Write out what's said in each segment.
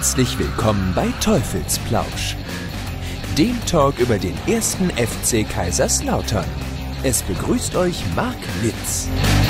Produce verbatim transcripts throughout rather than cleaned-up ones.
Herzlich willkommen bei Teufelsplausch, dem Talk über den ersten F C Kaiserslautern. Es begrüßt euch Marc Litz.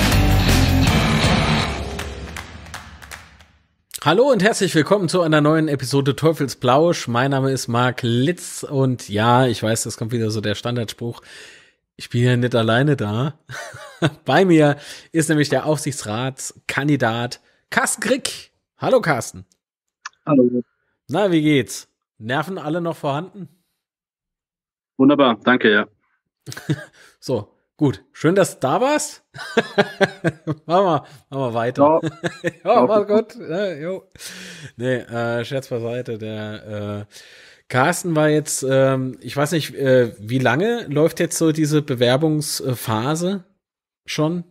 Hallo und herzlich willkommen zu einer neuen Episode Teufelsplausch. Mein Name ist Marc Litz und ja, ich weiß, das kommt wieder so der Standardspruch. Ich bin ja nicht alleine da. Bei mir ist nämlich der Aufsichtsratskandidat Carsten Krick. Hallo Carsten. Hallo. Na, wie geht's? Nerven alle noch vorhanden? Wunderbar, danke, ja. So, gut. Schön, dass du da warst. machen, wir, machen wir weiter. Ja, ja war gut. Ja, jo. Nee, äh, Scherz beiseite. Der äh, Carsten war jetzt, ähm, ich weiß nicht, äh, wie lange läuft jetzt so diese Bewerbungsphase schon?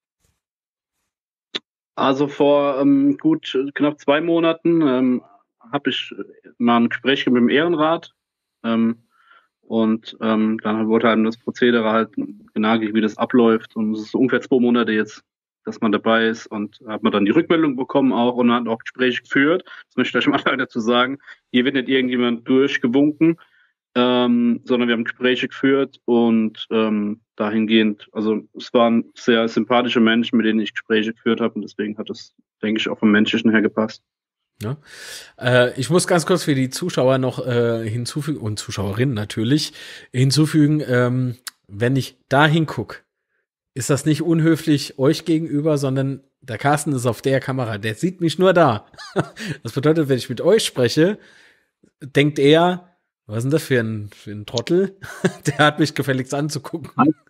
Also vor ähm, gut knapp zwei Monaten ähm, habe ich mal ein Gespräch mit dem Ehrenrat ähm, und ähm, dann wurde halt das Prozedere halt genagelt, wie das abläuft, und es ist ungefähr zwei Monate jetzt, dass man dabei ist, und hat man dann die Rückmeldung bekommen auch und hat auch Gespräche geführt. Das möchte ich mal dazu sagen. Hier wird nicht irgendjemand durchgewunken, ähm, sondern wir haben Gespräche geführt und ähm, dahingehend, also es waren sehr sympathische Menschen, mit denen ich Gespräche geführt habe, und deswegen hat es, denke ich, auch vom Menschlichen her gepasst. Ja. Äh, ich muss ganz kurz für die Zuschauer noch äh, hinzufügen, und Zuschauerinnen natürlich, hinzufügen, ähm, wenn ich da hingucke, ist das nicht unhöflich euch gegenüber, sondern der Carsten ist auf der Kamera, der sieht mich nur da. Das bedeutet, wenn ich mit euch spreche, denkt er, was ist denn das für ein, für ein Trottel? Der hat mich gefälligst anzugucken.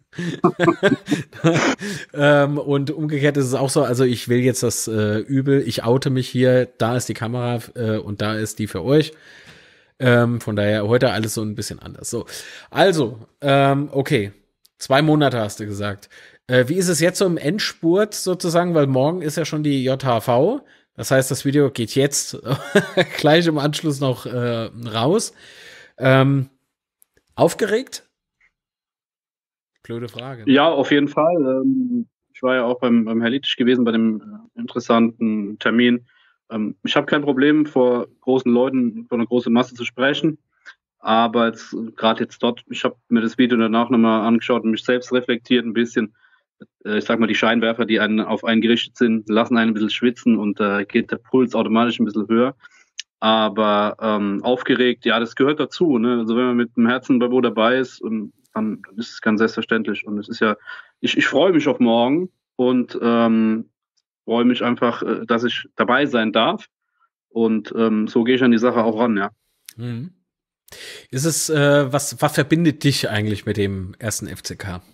ähm, und umgekehrt ist es auch so, also ich will jetzt das äh, Übel, ich oute mich hier, da ist die Kamera äh, und da ist die für euch. Ähm, von daher heute alles so ein bisschen anders. So, also, ähm, okay, zwei Monate hast du gesagt. Äh, wie ist es jetzt so im Endspurt sozusagen, weil morgen ist ja schon die J H V, das heißt, das Video geht jetzt gleich im Anschluss noch äh, raus. Ähm, aufgeregt? Blöde Frage. Ja, auf jeden Fall. Ähm, ich war ja auch beim, beim Herr Littich gewesen, bei dem äh, interessanten Termin. Ähm, ich habe kein Problem, vor großen Leuten, vor einer großen Masse zu sprechen. Aber jetzt, gerade jetzt dort, ich habe mir das Video danach nochmal angeschaut und mich selbst reflektiert ein bisschen. Äh, ich sag mal, die Scheinwerfer, die einen, auf einen gerichtet sind, lassen einen ein bisschen schwitzen, und da äh, geht der Puls automatisch ein bisschen höher. Aber ähm, aufgeregt, ja, das gehört dazu. Ne? Also wenn man mit dem Herzen bei wo dabei ist, und dann, dann ist es ganz selbstverständlich. Und es ist ja, ich, ich freue mich auf morgen und ähm, freue mich einfach, äh, dass ich dabei sein darf. Und ähm, so gehe ich an die Sache auch ran, ja. Mhm. Ist es, äh, was, was verbindet dich eigentlich mit dem ersten F C K?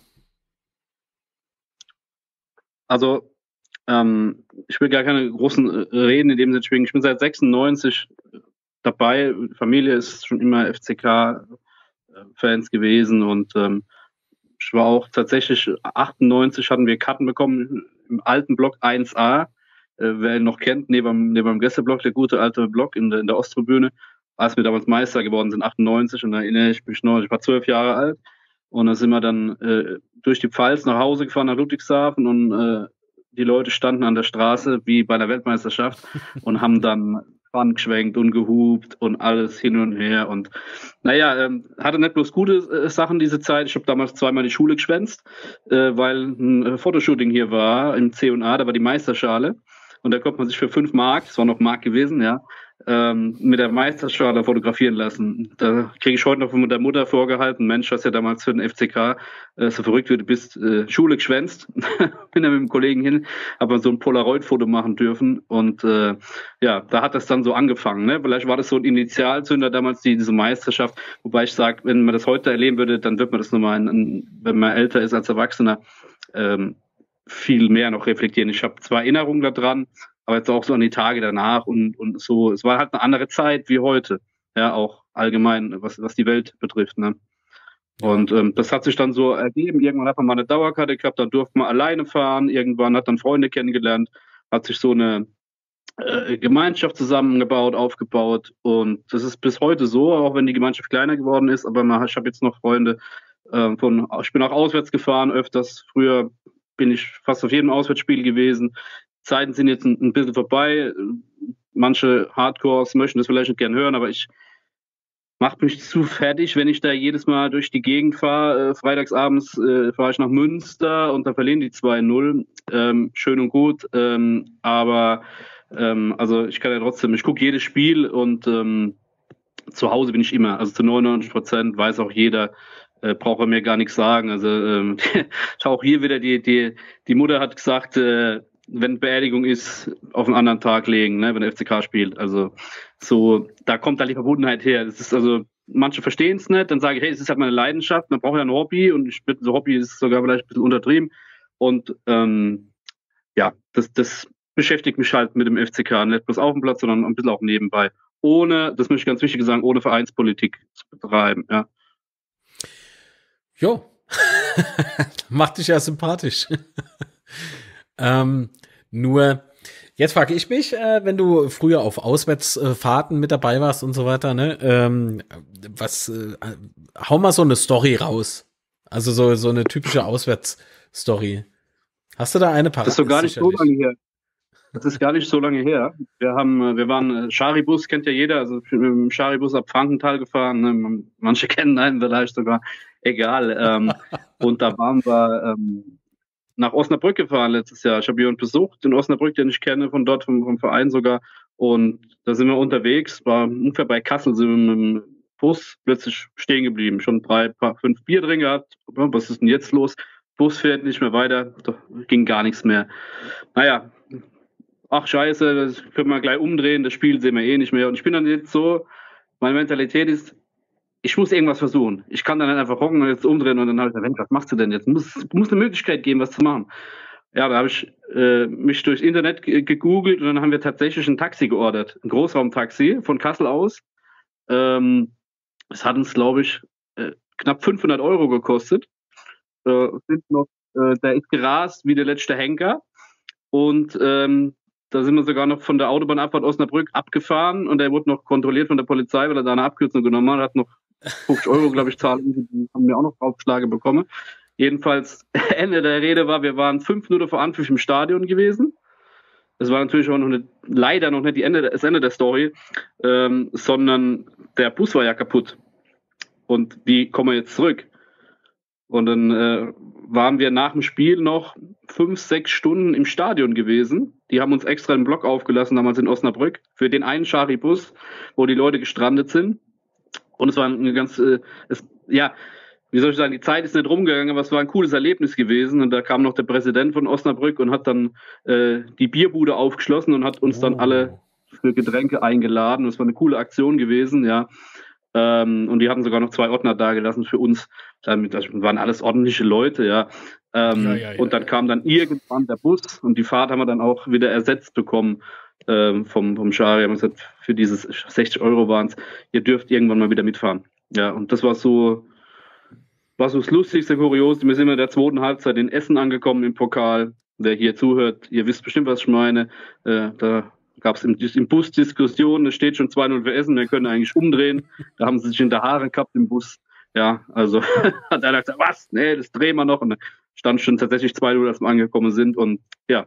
Also, ähm, ich will gar keine großen äh, Reden in dem Sinne schwingen. Ich bin seit sechsundneunzig dabei. Familie ist schon immer F C K-Fans gewesen, und ähm, ich war auch tatsächlich, achtundneunzig hatten wir Karten bekommen im alten Block eins a. Äh, wer ihn noch kennt, neben, neben dem Gästeblock, der gute alte Block in der, in der Osttribüne, als wir damals Meister geworden sind, achtundneunzig, und da erinnere ich mich noch, ich war zwölf Jahre alt, und da sind wir dann äh, durch die Pfalz nach Hause gefahren, nach Ludwigshafen, und äh, die Leute standen an der Straße wie bei der Weltmeisterschaft und haben dann Pfannen geschwenkt und gehupt und alles hin und her. Und naja, ähm, hatte nicht bloß gute äh, Sachen diese Zeit. Ich habe damals zweimal die Schule geschwänzt, äh, weil ein äh, Fotoshooting hier war im C und A, da war die Meisterschale. Und da konnte man sich für fünf Mark, das war noch Mark gewesen, ja, ähm, mit der Meisterschale fotografieren lassen. Da kriege ich heute noch von der Mutter vorgehalten, Mensch, hast ja damals für den F C K äh, so verrückt, wie du bist, äh, Schule geschwänzt. Bin dann mit dem Kollegen hin, habe so ein Polaroid-Foto machen dürfen, und äh, ja, da hat das dann so angefangen. Ne? Vielleicht war das so ein Initialzünder damals, die, diese Meisterschaft, wobei ich sage, wenn man das heute erleben würde, dann wird man das nochmal, in, in, wenn man älter ist als Erwachsener, ähm, viel mehr noch reflektieren. Ich habe zwar Erinnerungen daran, aber jetzt auch so an die Tage danach und, und so. Es war halt eine andere Zeit wie heute. Ja, auch allgemein, was, was die Welt betrifft. Ne? Und ähm, das hat sich dann so ergeben. Irgendwann hat man mal eine Dauerkarte gehabt, dann durfte man alleine fahren. Irgendwann hat dann Freunde kennengelernt, hat sich so eine äh, Gemeinschaft zusammengebaut, aufgebaut. Und das ist bis heute so, auch wenn die Gemeinschaft kleiner geworden ist. Aber man, ich habe jetzt noch Freunde äh, von, ich bin auch auswärts gefahren öfters. Früher bin ich fast auf jedem Auswärtsspiel gewesen. Zeiten sind jetzt ein, ein bisschen vorbei. manche Hardcores möchten das vielleicht nicht gern hören, aber ich macht mich zu fertig, wenn ich da jedes Mal durch die Gegend fahre. Äh, freitagsabends äh, fahre ich nach Münster und da verlieren die zwei null. Ähm, schön und gut, ähm, aber ähm, also ich kann ja trotzdem, ich gucke jedes Spiel und ähm, zu Hause bin ich immer, also zu neunundneunzig Prozent weiß auch jeder, äh, braucht er mir gar nichts sagen. Also ähm, auch hier wieder die die die Mutter hat gesagt, äh, wenn Beerdigung ist, auf einen anderen Tag legen, ne, wenn der F C K spielt. Also so, da kommt halt die Verbundenheit her. Das ist also, manche verstehen es nicht, dann sage ich, hey, es ist halt meine Leidenschaft, man braucht ja ein Hobby und ich so Hobby ist sogar vielleicht ein bisschen untertrieben. Und ähm, ja, das, das beschäftigt mich halt mit dem F C K, nicht bloß auf dem Platz, sondern ein bisschen auch nebenbei. Ohne, das möchte ich ganz wichtig sagen, ohne Vereinspolitik zu betreiben, ja. Jo, macht dich ja sympathisch. ähm, nur, jetzt frage ich mich, äh, wenn du früher auf Auswärtsfahrten mit dabei warst und so weiter, ne, ähm, was, äh, hau mal so eine Story raus. Also so, so eine typische Auswärtsstory. Hast du da eine parat? Das ist so gar nicht so lange her. Das ist gar nicht so lange her. Wir haben, wir waren, Scharibus kennt ja jeder, also mit dem Scharibus ab Frankenthal gefahren, ne? Manche kennen einen vielleicht sogar, egal. ähm, und da waren wir ähm, nach Osnabrück gefahren letztes Jahr. Ich habe jemanden besucht in Osnabrück, den ich kenne, von dort, vom, vom Verein sogar. Und da sind wir unterwegs, war ungefähr bei Kassel, sind wir mit dem Bus plötzlich stehen geblieben. Schon drei, paar, fünf Bier drin gehabt. Was ist denn jetzt los? Bus fährt nicht mehr weiter, da ging gar nichts mehr. Naja, ach scheiße, das können wir gleich umdrehen, das Spiel sehen wir eh nicht mehr. Und ich bin dann jetzt so, meine Mentalität ist, ich muss irgendwas versuchen. Ich kann dann nicht einfach hocken und jetzt umdrehen und dann habe ich gesagt, was machst du denn jetzt? Muss, muss eine Möglichkeit geben, was zu machen. Ja, da habe ich äh, mich durchs Internet g- gegoogelt und dann haben wir tatsächlich ein Taxi geordert. Ein Großraumtaxi von Kassel aus. Ähm, das hat uns, glaube ich, äh, knapp fünfhundert Euro gekostet. Äh, sind noch, äh, der ist gerast wie der letzte Henker. Und ähm, da sind wir sogar noch von der Autobahnabfahrt Osnabrück abgefahren und er wurde noch kontrolliert von der Polizei, weil er da eine Abkürzung genommen hat, hat noch fünfzig Euro, glaube ich, zahlen, die haben wir auch noch Aufschläge bekommen. Jedenfalls, Ende der Rede war, wir waren fünf Minuten vor Anpfiff im Stadion gewesen. Das war natürlich auch noch nicht, leider noch nicht die Ende, das Ende der Story, ähm, sondern der Bus war ja kaputt. Und wie kommen wir jetzt zurück? Und dann äh, waren wir nach dem Spiel noch fünf, sechs Stunden im Stadion gewesen. Die haben uns extra einen Block aufgelassen, damals in Osnabrück, für den einen Schari-Bus, wo die Leute gestrandet sind. Und es war eine ganz, äh, es, ja, wie soll ich sagen, die Zeit ist nicht rumgegangen, aber es war ein cooles Erlebnis gewesen. Und da kam noch der Präsident von Osnabrück und hat dann äh, die Bierbude aufgeschlossen und hat uns oh. dann alle für Getränke eingeladen. Das war eine coole Aktion gewesen, ja. Ähm, und die hatten sogar noch zwei Ordner da gelassen für uns. Damit, das waren alles ordentliche Leute, ja. Ähm, ja, ja, ja und dann ja. kam dann irgendwann der Bus und die Fahrt haben wir dann auch wieder ersetzt bekommen ähm, vom, vom Schari. Haben gesagt, für dieses sechzig Euro waren es, ihr dürft irgendwann mal wieder mitfahren. Ja, und das war so, war so das Lustigste, Kurios. Wir sind in der zweiten Halbzeit in Essen angekommen im Pokal. Wer hier zuhört, ihr wisst bestimmt, was ich meine. Äh, da gab es im, im Bus Diskussionen, es steht schon zwei null für Essen, wir können eigentlich umdrehen. Da haben sie sich in der Haare gehabt im Bus. Ja, also hat einer gesagt, was? Nee, das drehen wir noch. Und dann stand schon tatsächlich zwei null, als wir angekommen sind. Und ja,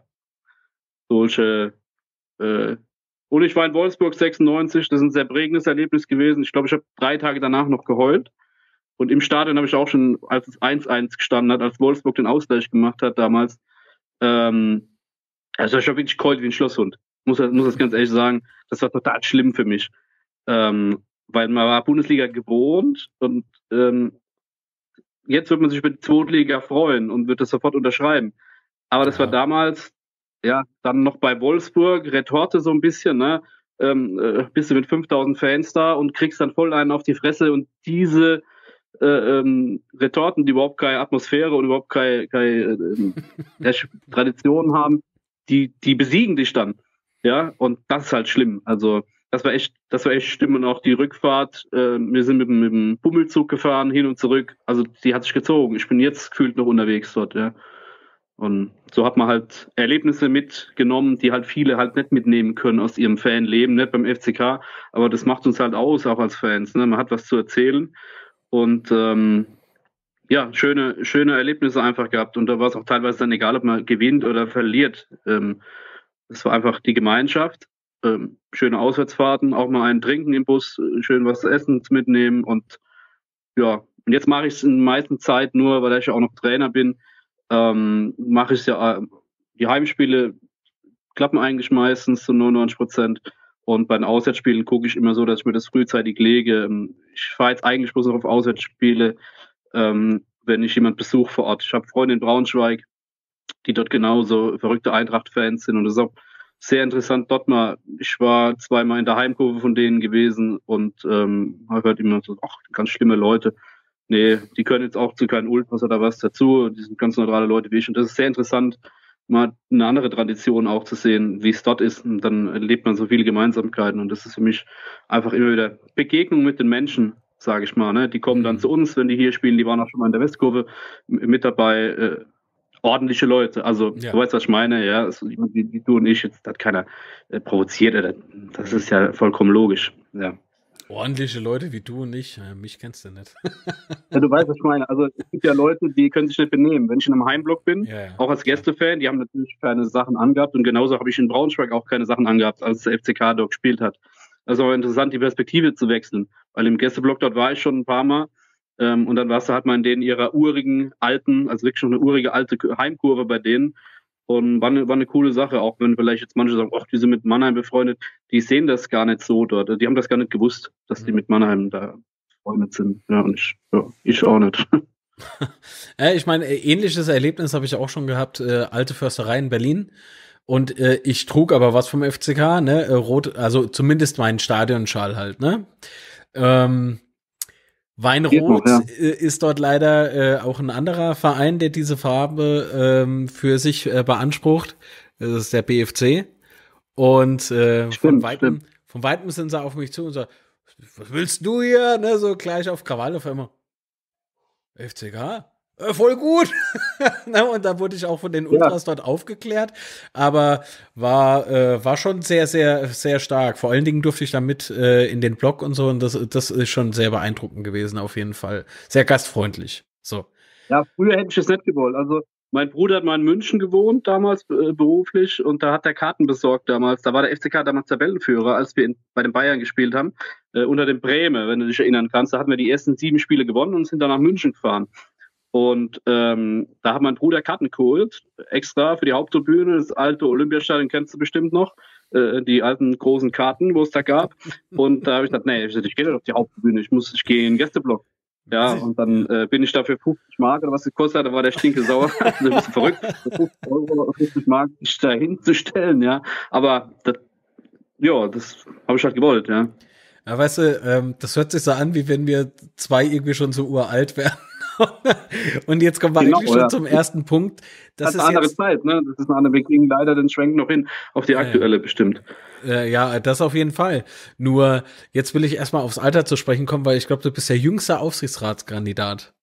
solche. Äh, und ich war in Wolfsburg sechsundneunzig, das ist ein sehr prägendes Erlebnis gewesen. Ich glaube, ich habe drei Tage danach noch geheult. Und im Stadion habe ich auch schon, als es eins eins gestanden hat, als Wolfsburg den Ausgleich gemacht hat damals, ähm, also ich habe wirklich geheult wie ein Schlosshund. Muss, muss das ganz ehrlich sagen, das war total schlimm für mich. Ähm, weil man war Bundesliga gewohnt und ähm, jetzt wird man sich mit der Zweitliga freuen und wird das sofort unterschreiben. Aber das ja. war damals, ja, dann noch bei Wolfsburg, Retorte so ein bisschen, ne? Ähm, äh, bist du mit fünftausend Fans da und kriegst dann voll einen auf die Fresse und diese äh, ähm, Retorten, die überhaupt keine Atmosphäre und überhaupt keine, keine äh, Tradition haben, die, die besiegen dich dann. Ja, und das ist halt schlimm. Also, das war echt, das war echt schlimm. Und auch die Rückfahrt, äh, wir sind mit, mit dem Bummelzug gefahren, hin und zurück. Also, die hat sich gezogen. Ich bin jetzt gefühlt noch unterwegs dort, ja. Und so hat man halt Erlebnisse mitgenommen, die halt viele halt nicht mitnehmen können aus ihrem Fanleben, nicht beim F C K. Aber das macht uns halt aus, auch als Fans, ne? Man hat was zu erzählen. Und, ähm, ja, schöne, schöne Erlebnisse einfach gehabt. Und da war es auch teilweise dann egal, ob man gewinnt oder verliert. Ähm, Es war einfach die Gemeinschaft ähm, schöne Auswärtsfahrten, auch mal einen trinken im Bus, äh, schön was zu essen mitnehmen und ja, und jetzt mache ich es in der meisten Zeit nur, weil ich ja auch noch Trainer bin, ähm, mache ich ja, äh, die Heimspiele klappen eigentlich meistens zu neunundneunzig Prozent. Und bei den Auswärtsspielen gucke ich immer so, dass ich mir das frühzeitig lege. Ich fahre jetzt eigentlich bloß noch auf Auswärtsspiele, ähm, wenn ich jemand besuche vor Ort. Ich habe Freunde in Braunschweig, die dort genauso verrückte Eintracht-Fans sind. Und das ist auch sehr interessant dort mal. Ich war zweimal in der Heimkurve von denen gewesen und ähm, habe halt immer so, ach, ganz schlimme Leute. Nee, die können jetzt auch zu keinen Ultras oder was dazu. Die sind ganz neutrale Leute wie ich. Und das ist sehr interessant, mal eine andere Tradition auch zu sehen, wie es dort ist. Und dann erlebt man so viele Gemeinsamkeiten. Und das ist für mich einfach immer wieder Begegnung mit den Menschen, sage ich mal. Ne? Die kommen dann zu uns, wenn die hier spielen. Die waren auch schon mal in der Westkurve mit dabei. Äh, ordentliche Leute. Also, ja. Du weißt, was ich meine. Ja, also, wie, wie du und ich, jetzt hat keiner äh, provoziert. Äh, das ist ja vollkommen logisch. Ja. Ordentliche Leute wie du und ich, ja, mich kennst du nicht. Ja, du weißt, was ich meine. Also es gibt ja Leute, die können sich nicht benehmen. Wenn ich in einem Heimblock bin, ja, ja, auch als Gästefan, die haben natürlich keine Sachen angehabt und genauso habe ich in Braunschweig auch keine Sachen angehabt, als der F C K dort gespielt hat. Also auch interessant, die Perspektive zu wechseln, weil im Gästeblock dort war ich schon ein paar Mal ähm, und dann warst du halt mal in denen ihrer urigen, alten, also wirklich schon eine urige alte Heimkurve bei denen. Und war eine, war eine coole Sache, auch wenn vielleicht jetzt manche sagen, ach, die sind mit Mannheim befreundet, die sehen das gar nicht so dort. Die haben das gar nicht gewusst, dass mhm. die mit Mannheim da befreundet sind. Ja, und ich, ja, ich auch nicht. Ja, ich meine, ähnliches Erlebnis habe ich auch schon gehabt, äh, alte Försterei in Berlin. Und äh, ich trug aber was vom F C K, ne, äh, rot, also zumindest meinen Stadionschal halt, ne. Ähm, Weinrot ja. ist dort leider äh, auch ein anderer Verein, der diese Farbe ähm, für sich äh, beansprucht. Das ist der B F C. Und äh, stimmt, von, Weitem, von Weitem sind sie auf mich zu und sagen, was willst du hier? Ne, so gleich auf Krawall auf einmal. F C K? Äh, voll gut. Und da wurde ich auch von den Ultras ja. dort aufgeklärt. Aber war, äh, war schon sehr, sehr, sehr stark. Vor allen Dingen durfte ich da mit äh, in den Blog und so. Und das, das ist schon sehr beeindruckend gewesen, auf jeden Fall. Sehr gastfreundlich. So. Ja, früher hätte ich es nicht gewollt. Also, mein Bruder hat mal in München gewohnt, damals äh, beruflich. Und da hat er Karten besorgt damals. Da war der F C K damals Tabellenführer, als wir in, bei den Bayern gespielt haben. Äh, unter dem Bremen, wenn du dich erinnern kannst. Da hatten wir die ersten sieben Spiele gewonnen und sind dann nach München gefahren. Und ähm, da hat mein Bruder Karten geholt, extra für die Haupttribüne, das alte Olympiastadion kennst du bestimmt noch, äh, die alten großen Karten, wo es da gab. Und da habe ich gesagt, nee, ich, ich gehe nicht auf die Haupttribüne, ich muss, ich gehe in den Gästeblock. Ja, und dann äh, bin ich dafür fünfzig Mark oder was gekostet hat, da war der Stinke sauer. Das ist ein bisschen verrückt, fünfzig Euro, fünfzig Mark sich da hinzustellen, ja. Aber das, ja, das habe ich halt gewollt, ja. Ja, weißt du, ähm, das hört sich so an, wie wenn wir zwei irgendwie schon so uralt wären. Und jetzt kommen wir genau, eigentlich schon ja. zum ersten Punkt. Das, das ist eine andere jetzt, Zeit, ne? Das ist eine andere, wir kriegen leider den Schwenk noch hin auf die aktuelle äh, bestimmt. Äh, ja, das auf jeden Fall. Nur, jetzt will ich erstmal aufs Alter zu sprechen kommen, weil ich glaube, du bist der jüngste Aufsichtsratskandidat.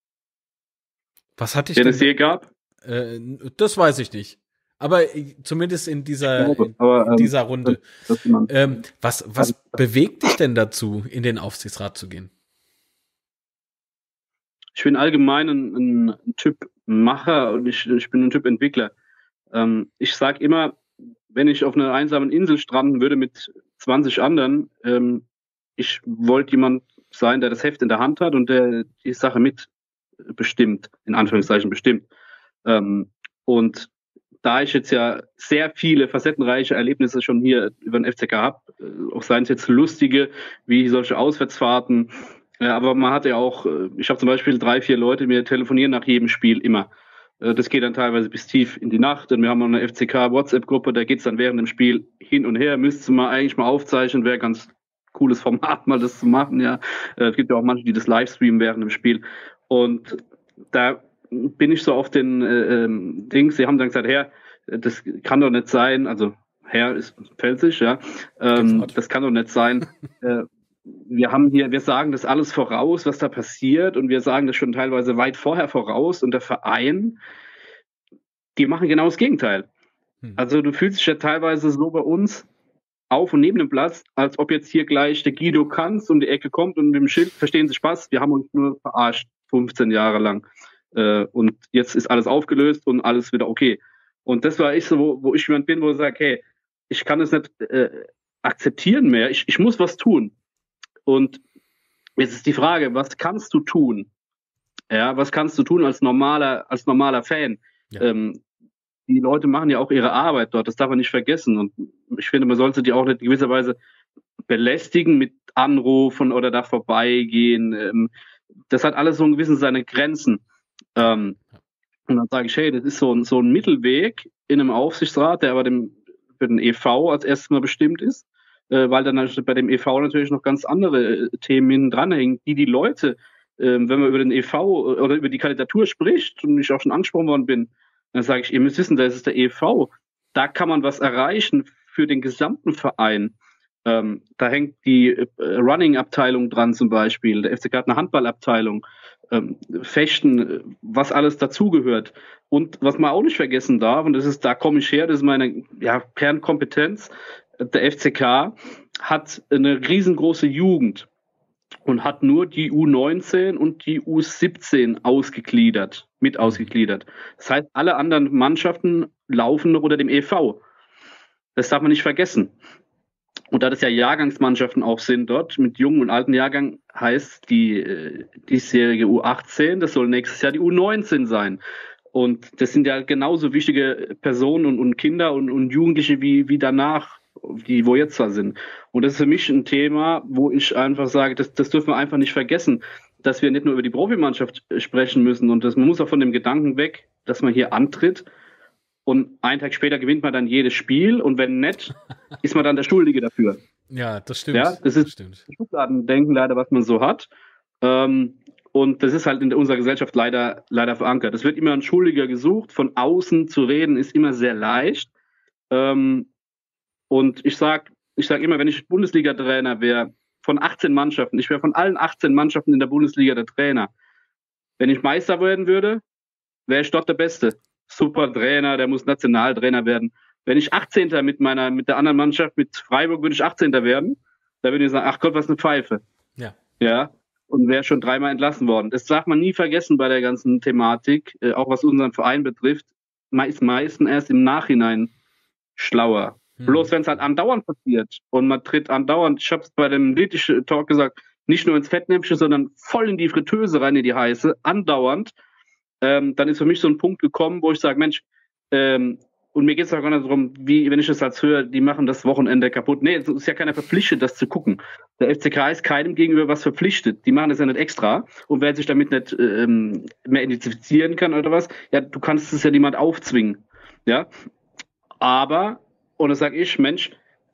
Was hatte ich Den denn? es je gab? Äh, das weiß ich nicht. Aber zumindest in dieser, glaube, aber, in dieser ähm, Runde. Das, das ähm, was was bewegt dich denn dazu, in den Aufsichtsrat zu gehen? Ich bin allgemein ein, ein Typ Macher und ich, ich bin ein Typ Entwickler. Ähm, ich sage immer, wenn ich auf einer einsamen Insel stranden würde mit zwanzig anderen, ähm, ich wollte jemand sein, der das Heft in der Hand hat und der die Sache mitbestimmt, in Anführungszeichen bestimmt. Ähm, und da ich jetzt ja sehr viele facettenreiche Erlebnisse schon hier über den F C K habe, auch seien es jetzt lustige, wie solche Auswärtsfahrten, ja, aber man hat ja auch, ich habe zum Beispiel drei, vier Leute, mir telefonieren nach jedem Spiel immer. Das geht dann teilweise bis tief in die Nacht und wir haben noch eine F C K-WhatsApp-Gruppe, da geht's dann während dem Spiel hin und her, müsste man eigentlich mal aufzeichnen, wäre ganz cooles Format, mal das zu machen, ja. Es gibt ja auch manche, die das Livestreamen während dem Spiel und da bin ich so auf den äh, Dings, sie haben dann gesagt, Herr, das kann doch nicht sein, also Herr ist pfälzisch, ja, ähm, das kann doch nicht sein, äh, wir haben hier, wir sagen das alles voraus, was da passiert und wir sagen das schon teilweise weit vorher voraus und der Verein, die machen genau das Gegenteil. Hm. Also du fühlst dich ja teilweise so bei uns auf und neben dem Platz, als ob jetzt hier gleich der Guido Kanz um die Ecke kommt und mit dem Schild, verstehen Sie Spaß, wir haben uns nur verarscht, fünfzehn Jahre lang. Äh, und jetzt ist alles aufgelöst und alles wieder okay. Und das war ich so, wo, wo ich jemand bin, wo ich sage, hey, ich kann es nicht äh, akzeptieren mehr. Ich, ich muss was tun. Und jetzt ist die Frage, was kannst du tun? Ja, was kannst du tun als normaler, als normaler Fan? Ja. Ähm, die Leute machen ja auch ihre Arbeit dort, das darf man nicht vergessen. Und ich finde, man sollte die auch nicht in gewisser Weise belästigen mit Anrufen oder da vorbeigehen. Ähm, das hat alles so ein gewissen seine Grenzen. Ähm, und dann sage ich, hey, das ist so ein, so ein Mittelweg in einem Aufsichtsrat, der aber dem, für den E V als erstes mal bestimmt ist, äh, weil dann bei dem E V natürlich noch ganz andere äh, Themen hinten dranhängen, die die Leute, äh, wenn man über den E V oder über die Kandidatur spricht und ich auch schon angesprochen worden bin, dann sage ich, ihr müsst wissen, das ist der E V. Da kann man was erreichen für den gesamten Verein. Ähm, da hängt die äh, Running-Abteilung dran zum Beispiel. Der F C K hat eine Handballabteilung. Ähm, Fechten, was alles dazugehört. Und was man auch nicht vergessen darf, und das ist, da komme ich her, das ist meine ja, Kernkompetenz, der F C K hat eine riesengroße Jugend und hat nur die U neunzehn und die U siebzehn ausgegliedert, mit ausgegliedert. Das heißt, alle anderen Mannschaften laufen noch unter dem E V. Das darf man nicht vergessen. Und da das ja Jahrgangsmannschaften auch sind dort, mit jungen und alten Jahrgang, heißt die diesjährige U achtzehn, das soll nächstes Jahr die U neunzehn sein. Und das sind ja genauso wichtige Personen und, und Kinder und, und Jugendliche wie, wie danach, die wo jetzt da sind. Und das ist für mich ein Thema, wo ich einfach sage, das, das dürfen wir einfach nicht vergessen, dass wir nicht nur über die Profimannschaft sprechen müssen. Und das, man muss auch von dem Gedanken weg, dass man hier antritt. Und einen Tag später gewinnt man dann jedes Spiel und wenn nicht, ist man dann der Schuldige dafür. Ja, das stimmt. Ja, das ist das stimmt. Schubladendenken leider, was man so hat. Ähm, und das ist halt in unserer Gesellschaft leider, leider verankert. Es wird immer ein Schuldiger gesucht. Von außen zu reden ist immer sehr leicht. Ähm, und ich sag, ich sag immer, wenn ich Bundesliga-Trainer wäre, von achtzehn Mannschaften, ich wäre von allen achtzehn Mannschaften in der Bundesliga der Trainer. Wenn ich Meister werden würde, wäre ich dort der Beste. Super Trainer, der muss Nationaltrainer werden. Wenn ich achtzehnter mit meiner, mit der anderen Mannschaft, mit Freiburg, würde ich achtzehnter werden, da würde ich sagen, ach Gott, was eine Pfeife. Ja. Ja. Und wäre schon dreimal entlassen worden. Das darf man nie vergessen bei der ganzen Thematik, äh, auch was unseren Verein betrifft. Man ist meistens erst im Nachhinein schlauer. Hm. Bloß wenn es halt andauernd passiert und man tritt andauernd, ich habe es bei dem Litischen Talk gesagt, nicht nur ins Fettnäpfchen, sondern voll in die Fritteuse rein, in die heiße, andauernd, Ähm, dann ist für mich so ein Punkt gekommen, wo ich sage, Mensch, ähm, und mir geht es auch gar nicht darum, wie, wenn ich das als höre, die machen das Wochenende kaputt. Nee, es ist ja keiner verpflichtet, das zu gucken. Der F C K ist keinem gegenüber was verpflichtet. Die machen das ja nicht extra. Und wer sich damit nicht ähm, mehr identifizieren kann oder was, ja, du kannst es ja niemand aufzwingen. Ja, aber, und das sage ich, Mensch,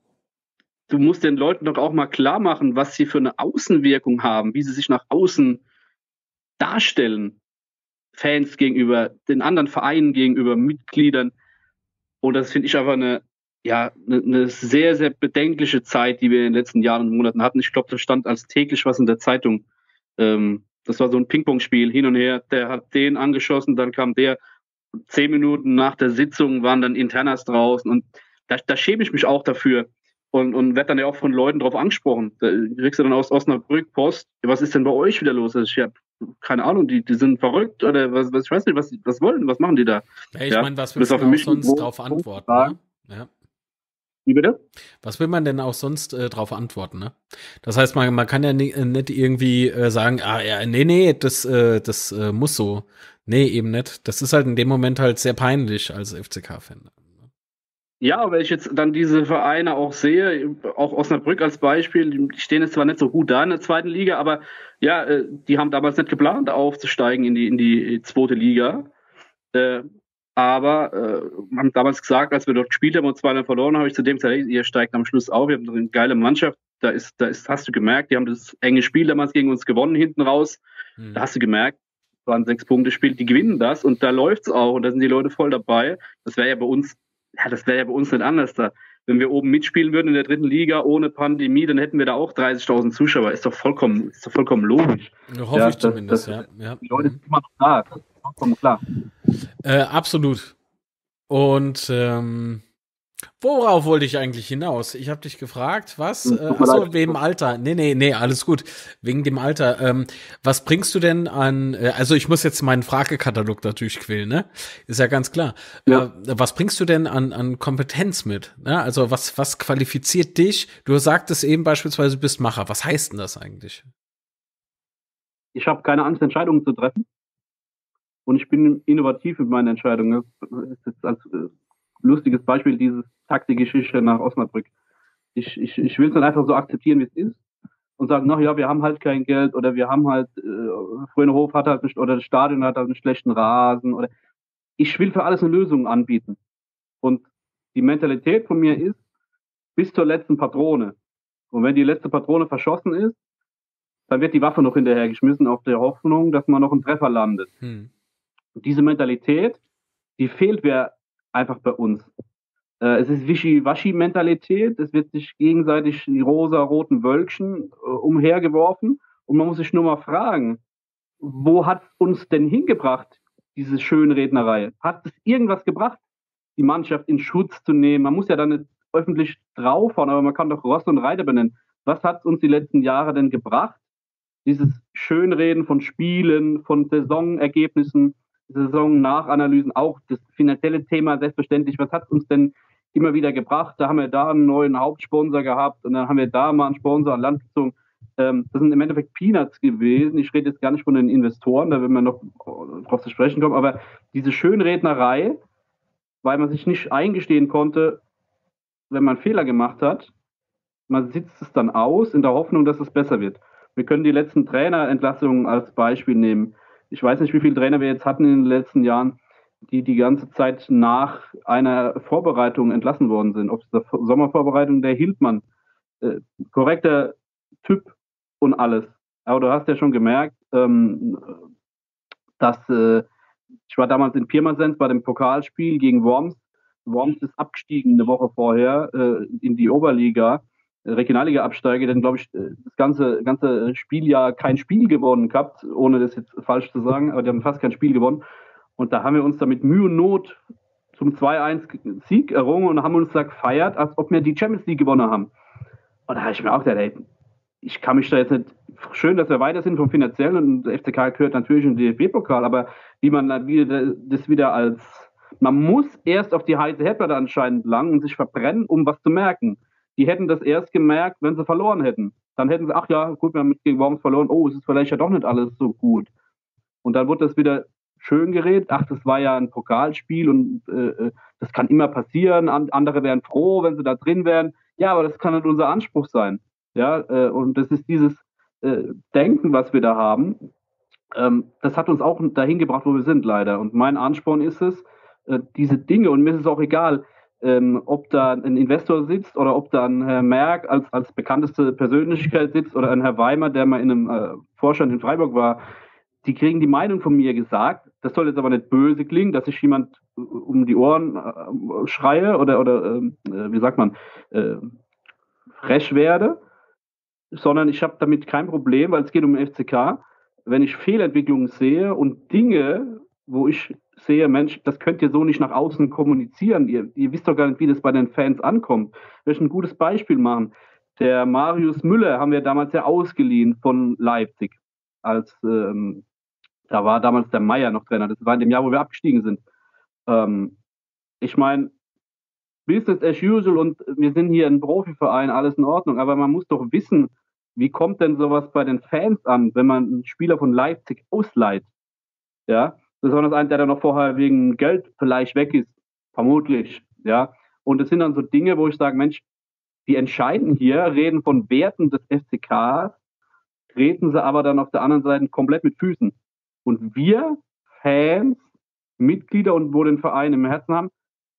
du musst den Leuten doch auch mal klar machen, was sie für eine Außenwirkung haben, wie sie sich nach außen darstellen. Fans gegenüber, den anderen Vereinen gegenüber, Mitgliedern. Und das finde ich einfach eine, ja, eine, eine sehr, sehr bedenkliche Zeit, die wir in den letzten Jahren und Monaten hatten. Ich glaube, da stand als täglich was in der Zeitung. Ähm, das war so ein Ping-Pong-Spiel, hin und her. Der hat den angeschossen, dann kam der. Zehn Minuten nach der Sitzung waren dann Internas draußen. Und da, da schäme ich mich auch dafür. Und, und werde dann ja auch von Leuten drauf angesprochen. Da kriegst du dann aus Osnabrück Post, was ist denn bei euch wieder los? Also ich habe keine Ahnung, die, die sind verrückt oder was, was, ich weiß nicht, was, was wollen, was machen die da? Ja, ich ja, meine, was willst du auch sonst drauf antworten? Ne? Ja. Wie bitte? Was will man denn auch sonst äh, drauf antworten? Ne? Das heißt, man, man kann ja nicht, nicht irgendwie äh, sagen, ah ja, nee, nee, das, äh, das äh, muss so. Nee, eben nicht. Das ist halt in dem Moment halt sehr peinlich als F C K-Fan. Ja, weil ich jetzt dann diese Vereine auch sehe, auch Osnabrück als Beispiel, die stehen jetzt zwar nicht so gut da in der zweiten Liga, aber ja, die haben damals nicht geplant, aufzusteigen in die in die zweite Liga. Äh, aber äh, haben damals gesagt, als wir dort gespielt haben und zwei dann verloren, habe ich zu dem gesagt, hey, ihr steigt am Schluss auf, ihr habt eine geile Mannschaft, da ist, da ist, hast du gemerkt, die haben das enge Spiel damals gegen uns gewonnen hinten raus. Hm. Da hast du gemerkt, es waren sechs Punkte Spiel, die gewinnen das und da läuft's auch und da sind die Leute voll dabei. Das wäre ja bei uns Ja, das wäre ja bei uns nicht anders da. Wenn wir oben mitspielen würden in der dritten Liga ohne Pandemie, dann hätten wir da auch dreißigtausend Zuschauer. Ist doch vollkommen, ist doch vollkommen logisch. Hoffe ja, ich zumindest, das, ja. ja. Die Leute sind immer noch da. Das ist vollkommen klar. Äh, absolut. Und ähm, Worauf wollte ich eigentlich hinaus? Ich habe dich gefragt, was? Äh, achso, wegen dem Alter. Nee, nee, nee, alles gut. Wegen dem Alter. Ähm, was bringst du denn an, äh, also ich muss jetzt meinen Fragekatalog natürlich quälen, ne? Ist ja ganz klar. Ja. Äh, was bringst du denn an, an Kompetenz mit? Ne? Also was, was qualifiziert dich? Du sagtest eben beispielsweise, du bist Macher. Was heißt denn das eigentlich? Ich habe keine Angst, Entscheidungen zu treffen. Und ich bin innovativ mit meinen Entscheidungen. Das ist jetzt als äh, lustiges Beispiel dieses Taxi-Geschichte nach Osnabrück. Ich, ich, ich will es dann einfach so akzeptieren, wie es ist und sagen, na ja, wir haben halt kein Geld oder wir haben halt, äh, Frönehof hat halt nicht, oder das Stadion hat halt einen schlechten Rasen oder ich will für alles eine Lösung anbieten. Und die Mentalität von mir ist, bis zur letzten Patrone. Und wenn die letzte Patrone verschossen ist, dann wird die Waffe noch hinterhergeschmissen auf der Hoffnung, dass man noch einen Treffer landet. Hm. Und diese Mentalität, die fehlt mir einfach bei uns. Äh, es ist Wischi-Waschi-Mentalität, es wird sich gegenseitig die rosa-roten Wölkchen äh, umhergeworfen und man muss sich nur mal fragen, wo hat uns denn hingebracht, diese Schönrednerei? Hat es irgendwas gebracht, die Mannschaft in Schutz zu nehmen? Man muss ja dann nicht öffentlich draufhauen, aber man kann doch Ross und Reiter benennen. Was hat uns die letzten Jahre denn gebracht? Dieses Schönreden von Spielen, von Saisonergebnissen, Saisonnachanalysen, auch das finanzielle Thema selbstverständlich. Was hat uns denn immer wieder gebracht? Da haben wir da einen neuen Hauptsponsor gehabt und dann haben wir da mal einen Sponsor an Land gezogen. Ähm, das sind im Endeffekt Peanuts gewesen. Ich rede jetzt gar nicht von den Investoren, da werden wir noch drauf zu sprechen kommen, aber diese Schönrednerei, weil man sich nicht eingestehen konnte, wenn man Fehler gemacht hat, man sitzt es dann aus in der Hoffnung, dass es besser wird. Wir können die letzten Trainerentlassungen als Beispiel nehmen. Ich weiß nicht, wie viele Trainer wir jetzt hatten in den letzten Jahren, die die ganze Zeit nach einer Vorbereitung entlassen worden sind. Ob es der Sommervorbereitung, der Hildmann, äh, korrekter Typ und alles. Aber du hast ja schon gemerkt, ähm, dass äh, ich war damals in Pirmasens bei dem Pokalspiel gegen Worms. Worms ist abgestiegen eine Woche vorher äh, in die Oberliga. Regionalliga-Absteiger, denn glaube ich, das ganze, ganze Spieljahr kein Spiel gewonnen gehabt, ohne das jetzt falsch zu sagen, aber die haben fast kein Spiel gewonnen. Und da haben wir uns da mit Mühe und Not zum zwei eins Sieg errungen und haben uns da gefeiert, als ob wir die Champions League gewonnen haben. Und da habe ich mir auch gedacht, ey, ich kann mich da jetzt nicht, schön, dass wir weiter sind vom Finanziellen und der F C K gehört natürlich in den D F B-Pokal, aber wie man das wieder als, man muss erst auf die heiße Herdplatte anscheinend langen und sich verbrennen, um was zu merken. Die hätten das erst gemerkt, wenn sie verloren hätten. Dann hätten sie, ach ja, gut, wir haben mit gegen Worms verloren, oh, es ist vielleicht ja doch nicht alles so gut. Und dann wurde das wieder schön geredet, ach, das war ja ein Pokalspiel und äh, das kann immer passieren, andere wären froh, wenn sie da drin wären. Ja, aber das kann nicht unser Anspruch sein. Ja, äh, und das ist dieses äh, Denken, was wir da haben, ähm, das hat uns auch dahin gebracht, wo wir sind, leider. Und mein Ansporn ist es, äh, diese Dinge, und mir ist es auch egal, Ähm, ob da ein Investor sitzt oder ob da ein Herr Merck als, als bekannteste Persönlichkeit sitzt oder ein Herr Weimer, der mal in einem äh, Vorstand in Freiburg war, die kriegen die Meinung von mir gesagt. Das soll jetzt aber nicht böse klingen, dass ich jemand äh, um die Ohren äh, schreie oder, oder äh, wie sagt man, äh, frech werde, sondern ich habe damit kein Problem, weil es geht um den F C K. Wenn ich Fehlentwicklungen sehe und Dinge, wo ich sehe, Mensch, das könnt ihr so nicht nach außen kommunizieren. Ihr, ihr wisst doch gar nicht, wie das bei den Fans ankommt. Ich möchte ein gutes Beispiel machen. Der Marius Müller haben wir damals ja ausgeliehen von Leipzig. Als ähm, da war damals der Meier noch Trainer. Das war in dem Jahr, wo wir abgestiegen sind. Ähm, ich meine, Business as usual und wir sind hier ein Profiverein, alles in Ordnung. Aber man muss doch wissen, wie kommt denn sowas bei den Fans an, wenn man einen Spieler von Leipzig ausleiht? Ja, besonders einen, der dann noch vorher wegen Geld vielleicht weg ist, vermutlich, ja. Und das sind dann so Dinge, wo ich sage, Mensch, die entscheiden hier, reden von Werten des F C Ks, treten sie aber dann auf der anderen Seite komplett mit Füßen. Und wir, Fans, Mitglieder und wo den Verein im Herzen haben,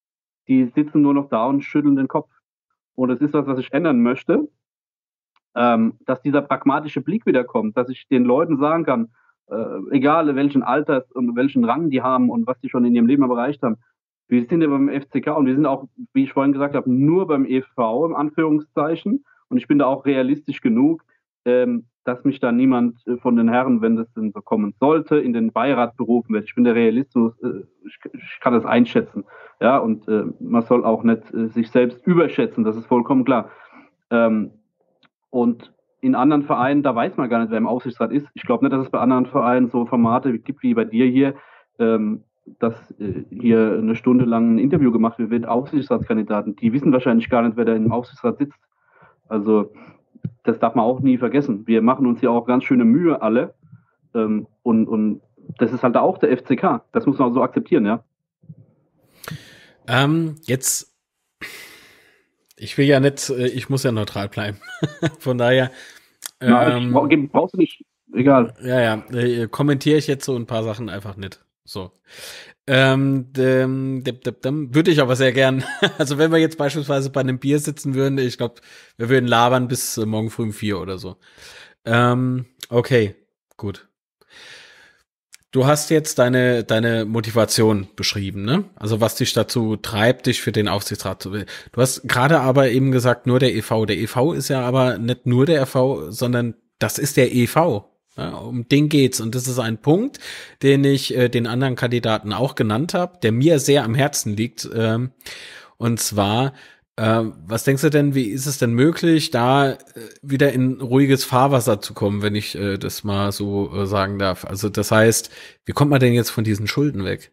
die sitzen nur noch da und schütteln den Kopf. Und das ist was, was ich ändern möchte, ähm, dass dieser pragmatische Blick wiederkommt, dass ich den Leuten sagen kann, Äh, egal welchen Alters und welchen Rang die haben und was die schon in ihrem Leben erreicht haben. Wir sind ja beim F C K und wir sind auch, wie ich vorhin gesagt habe, nur beim E V im Anführungszeichen. Und ich bin da auch realistisch genug, ähm, dass mich da niemand von den Herren, wenn das denn so kommen sollte, in den Beirat berufen wird. Ich bin der Realismus, ich, ich kann das einschätzen. Ja, und äh, man soll auch nicht äh, sich selbst überschätzen, das ist vollkommen klar. Ähm, und in anderen Vereinen, da weiß man gar nicht, wer im Aufsichtsrat ist. Ich glaube nicht, dass es bei anderen Vereinen so Formate gibt wie bei dir hier, ähm, dass äh, hier eine Stunde lang ein Interview gemacht wird mit Aufsichtsratskandidaten. Die wissen wahrscheinlich gar nicht, wer da im Aufsichtsrat sitzt. Also das darf man auch nie vergessen. Wir machen uns ja auch ganz schöne Mühe alle. Ähm, und, und das ist halt auch der F C K. Das muss man so akzeptieren, ja. Ähm, jetzt, ich will ja nicht, ich muss ja neutral bleiben. Von daher. Ähm, Na, ich, brauchst du nicht, egal. Ja, ja, äh, kommentiere ich jetzt so ein paar Sachen einfach nicht. So. Ähm, dem, dem, dem, dem, würde ich aber sehr gern. Also wenn wir jetzt beispielsweise bei einem Bier sitzen würden, ich glaube, wir würden labern bis äh, morgen früh um vier oder so. Ähm, okay, gut. Du hast jetzt deine, deine Motivation beschrieben, ne? Also was dich dazu treibt, dich für den Aufsichtsrat zu wählen. Du hast gerade aber eben gesagt, nur der E V. Der E V ist ja aber nicht nur der E V, sondern das ist der E V. Ja, um den geht's. Und das ist ein Punkt, den ich äh, den anderen Kandidaten auch genannt habe, der mir sehr am Herzen liegt. Ähm, und zwar, äh, was denkst du denn, wie ist es denn möglich, da äh, wieder in ruhiges Fahrwasser zu kommen, wenn ich äh, das mal so äh, sagen darf? Also das heißt, wie kommt man denn jetzt von diesen Schulden weg?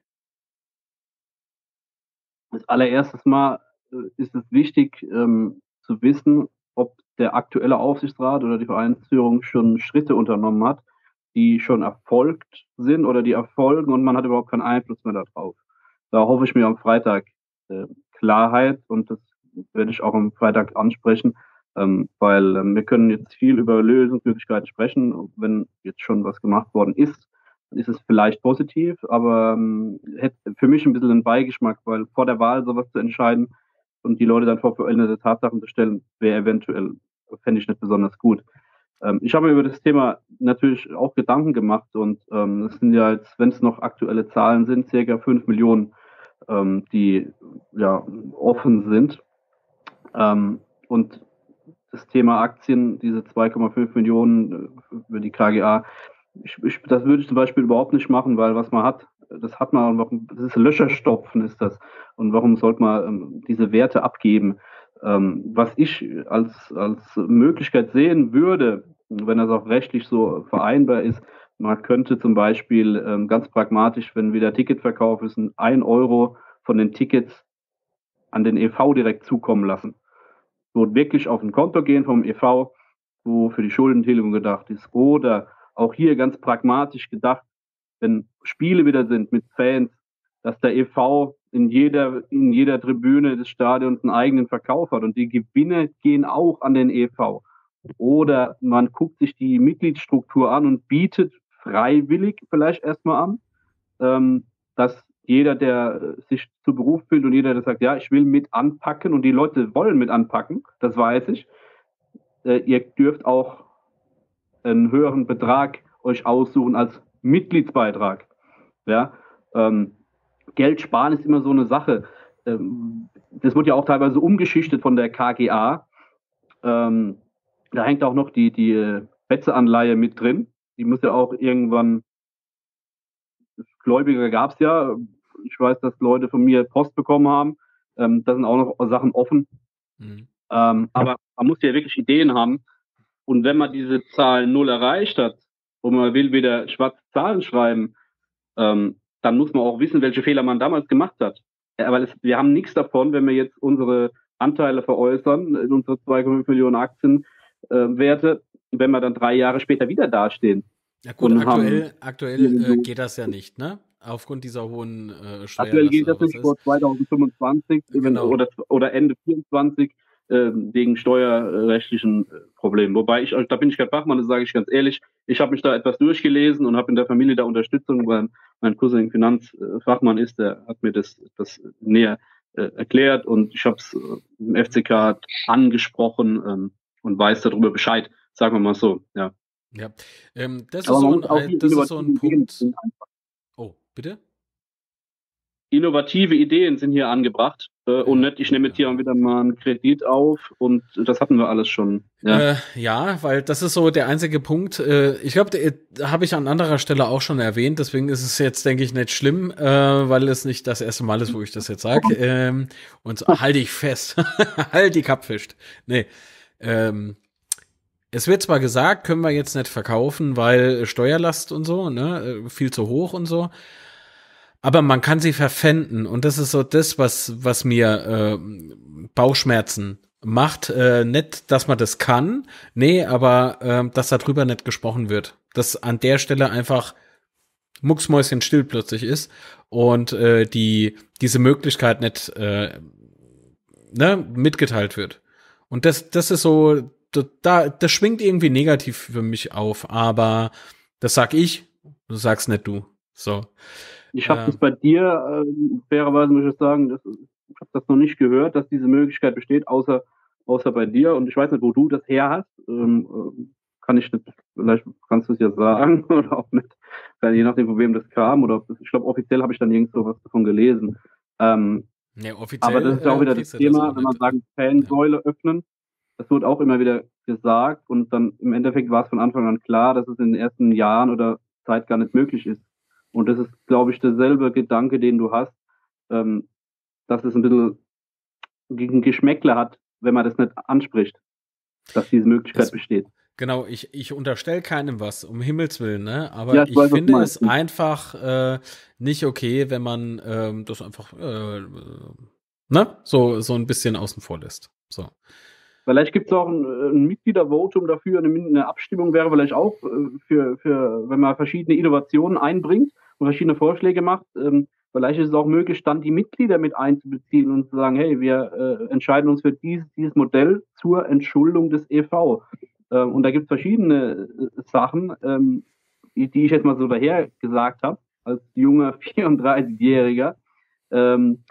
Als allererstes Mal äh, ist es wichtig ähm, zu wissen, ob der aktuelle Aufsichtsrat oder die Vereinsführung schon Schritte unternommen hat, die schon erfolgt sind oder die erfolgen und man hat überhaupt keinen Einfluss mehr darauf. Da hoffe ich mir am Freitag äh, Klarheit und das werde ich auch am Freitag ansprechen, ähm, weil ähm, wir können jetzt viel über Lösungsmöglichkeiten sprechen. Wenn jetzt schon was gemacht worden ist, dann ist es vielleicht positiv, aber ähm, hätte für mich ein bisschen einen Beigeschmack, weil vor der Wahl sowas zu entscheiden und die Leute dann vor veränderte Tatsachen zu stellen, wäre eventuell, fände ich nicht besonders gut. Ähm, ich habe mir über das Thema natürlich auch Gedanken gemacht und ähm, es sind ja jetzt, wenn es noch aktuelle Zahlen sind, circa fünf Millionen, ähm, die ja offen sind. Ähm, und das Thema Aktien, diese zwei Komma fünf Millionen für die K G A, ich, ich, das würde ich zum Beispiel überhaupt nicht machen, weil was man hat, das hat man, das ist Löcherstopfen ist das. Und warum sollte man ähm, diese Werte abgeben? Ähm, was ich als, als Möglichkeit sehen würde, wenn das auch rechtlich so vereinbar ist, man könnte zum Beispiel ähm, ganz pragmatisch, wenn wieder Ticketverkauf ist, ein Euro von den Tickets an den E V direkt zukommen lassen. So wirklich auf ein Konto gehen vom E V, wo für die Schuldentilgung gedacht ist. Oder auch hier ganz pragmatisch gedacht, wenn Spiele wieder sind mit Fans, dass der E V in jeder, in jeder Tribüne des Stadions einen eigenen Verkauf hat und die Gewinne gehen auch an den E V. Oder man guckt sich die Mitgliedsstruktur an und bietet freiwillig vielleicht erstmal an, ähm, dass jeder, der sich zu Beruf fühlt und jeder, der sagt, ja, ich will mit anpacken und die Leute wollen mit anpacken, das weiß ich, äh, ihr dürft auch einen höheren Betrag euch aussuchen als Mitgliedsbeitrag. Ja, ähm, Geld sparen ist immer so eine Sache. Ähm, das wird ja auch teilweise umgeschichtet von der K G A. Ähm, da hängt auch noch die, die Betze-Anleihe mit drin. Die muss ja auch irgendwann, Gläubiger gab es ja. Ich weiß, dass Leute von mir Post bekommen haben. Ähm, da sind auch noch Sachen offen. Mhm. Ähm, aber man muss ja wirklich Ideen haben. Und wenn man diese Zahl null erreicht hat und man will wieder schwarze Zahlen schreiben, ähm, dann muss man auch wissen, welche Fehler man damals gemacht hat. Ja, weil es, wir haben nichts davon, wenn wir jetzt unsere Anteile veräußern, in unsere zwei Komma fünf Millionen Aktienwerte, äh, wenn wir dann drei Jahre später wieder dastehen. Ja gut, aktuell, aktuell äh, geht das ja nicht, ne? Aufgrund dieser hohen äh, Steuer. Aktuell geht das nicht vor zwanzig fünfundzwanzig genau. oder, oder Ende vierundzwanzig äh, wegen steuerrechtlichen äh, Problemen. Wobei ich, da bin ich kein Fachmann, das sage ich ganz ehrlich, ich habe mich da etwas durchgelesen und habe in der Familie da Unterstützung, weil mein Cousin Finanzfachmann ist, der hat mir das, das näher äh, erklärt und ich habe es äh, im F C K angesprochen ähm, und weiß darüber Bescheid, sagen wir mal so, ja. Ja, ähm, das, ist so, ein, das ist so ein Punkt. Oh, bitte? innovative Ideen sind hier angebracht äh, und nicht, ich nehme jetzt hier wieder mal einen Kredit auf und das hatten wir alles schon. Ja, äh, ja, weil das ist so der einzige Punkt. Äh, ich glaube, da habe ich an anderer Stelle auch schon erwähnt, deswegen ist es jetzt, denke ich, nicht schlimm, äh, weil es nicht das erste Mal ist, wo ich das jetzt sage. Ähm, und so, halt dich fest, halt die Kappfischt. Nee, ähm, es wird zwar gesagt, können wir jetzt nicht verkaufen, weil Steuerlast und so, ne, viel zu hoch und so. Aber man kann sie verpfänden und das ist so das, was was mir äh, Bauchschmerzen macht. Äh, nicht, dass man das kann, nee, aber äh, dass darüber nicht gesprochen wird. Dass an der Stelle einfach mucksmäuschen still plötzlich ist und äh, die diese Möglichkeit nicht äh, ne, mitgeteilt wird. Und das das ist so, da das schwingt irgendwie negativ für mich auf, aber das sag ich, du sagst nicht du. So. Ich habe ja. das bei dir, äh, fairerweise muss ich sagen, das, ich habe das noch nicht gehört, dass diese Möglichkeit besteht, außer, außer bei dir. Und ich weiß nicht, wo du das her hast. Ähm, kann ich nicht, vielleicht kannst du es ja sagen oder auch nicht. Je nachdem, von wem das kam. Oder ich glaube, offiziell habe ich dann irgendwo was davon gelesen. Ähm, nee, offiziell, aber das ist ja auch wieder äh, das Thema, das wenn man sagt, Fansäule ja. öffnen. Das wird auch immer wieder gesagt. Und dann im Endeffekt war es von Anfang an klar, dass es in den ersten Jahren oder Zeit gar nicht möglich ist. Und das ist, glaube ich, derselbe Gedanke, den du hast, ähm, dass es ein bisschen ein Geschmäckle hat, wenn man das nicht anspricht, dass diese Möglichkeit das, besteht. Genau, ich, ich unterstelle keinem was, um Himmels Willen, ne? Aber ja, ich, ich weiß, finde es einfach äh, nicht okay, wenn man ähm, das einfach äh, ne? so, so ein bisschen außen vor lässt. So. Vielleicht gibt es auch ein, ein Mitgliedervotum dafür, eine, eine Abstimmung wäre vielleicht auch für, für, wenn man verschiedene Innovationen einbringt und verschiedene Vorschläge macht, ähm, vielleicht ist es auch möglich, dann die Mitglieder mit einzubeziehen und zu sagen, hey, wir äh, entscheiden uns für dieses, dieses Modell zur Entschuldung des E V. Ähm, und da gibt es verschiedene äh, Sachen, ähm, die, die ich jetzt mal so daher gesagt habe, als junger vierunddreißigjähriger. Ähm,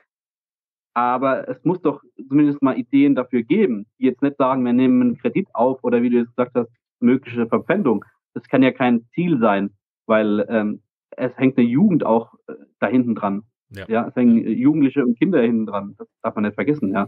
Aber es muss doch zumindest mal Ideen dafür geben, die jetzt nicht sagen, wir nehmen einen Kredit auf oder wie du jetzt gesagt hast, mögliche Verpfändung. Das kann ja kein Ziel sein, weil ähm, es hängt eine Jugend auch äh, da hinten dran. Ja. ja, es hängen Jugendliche und Kinder hinten dran. Das darf man nicht vergessen, ja.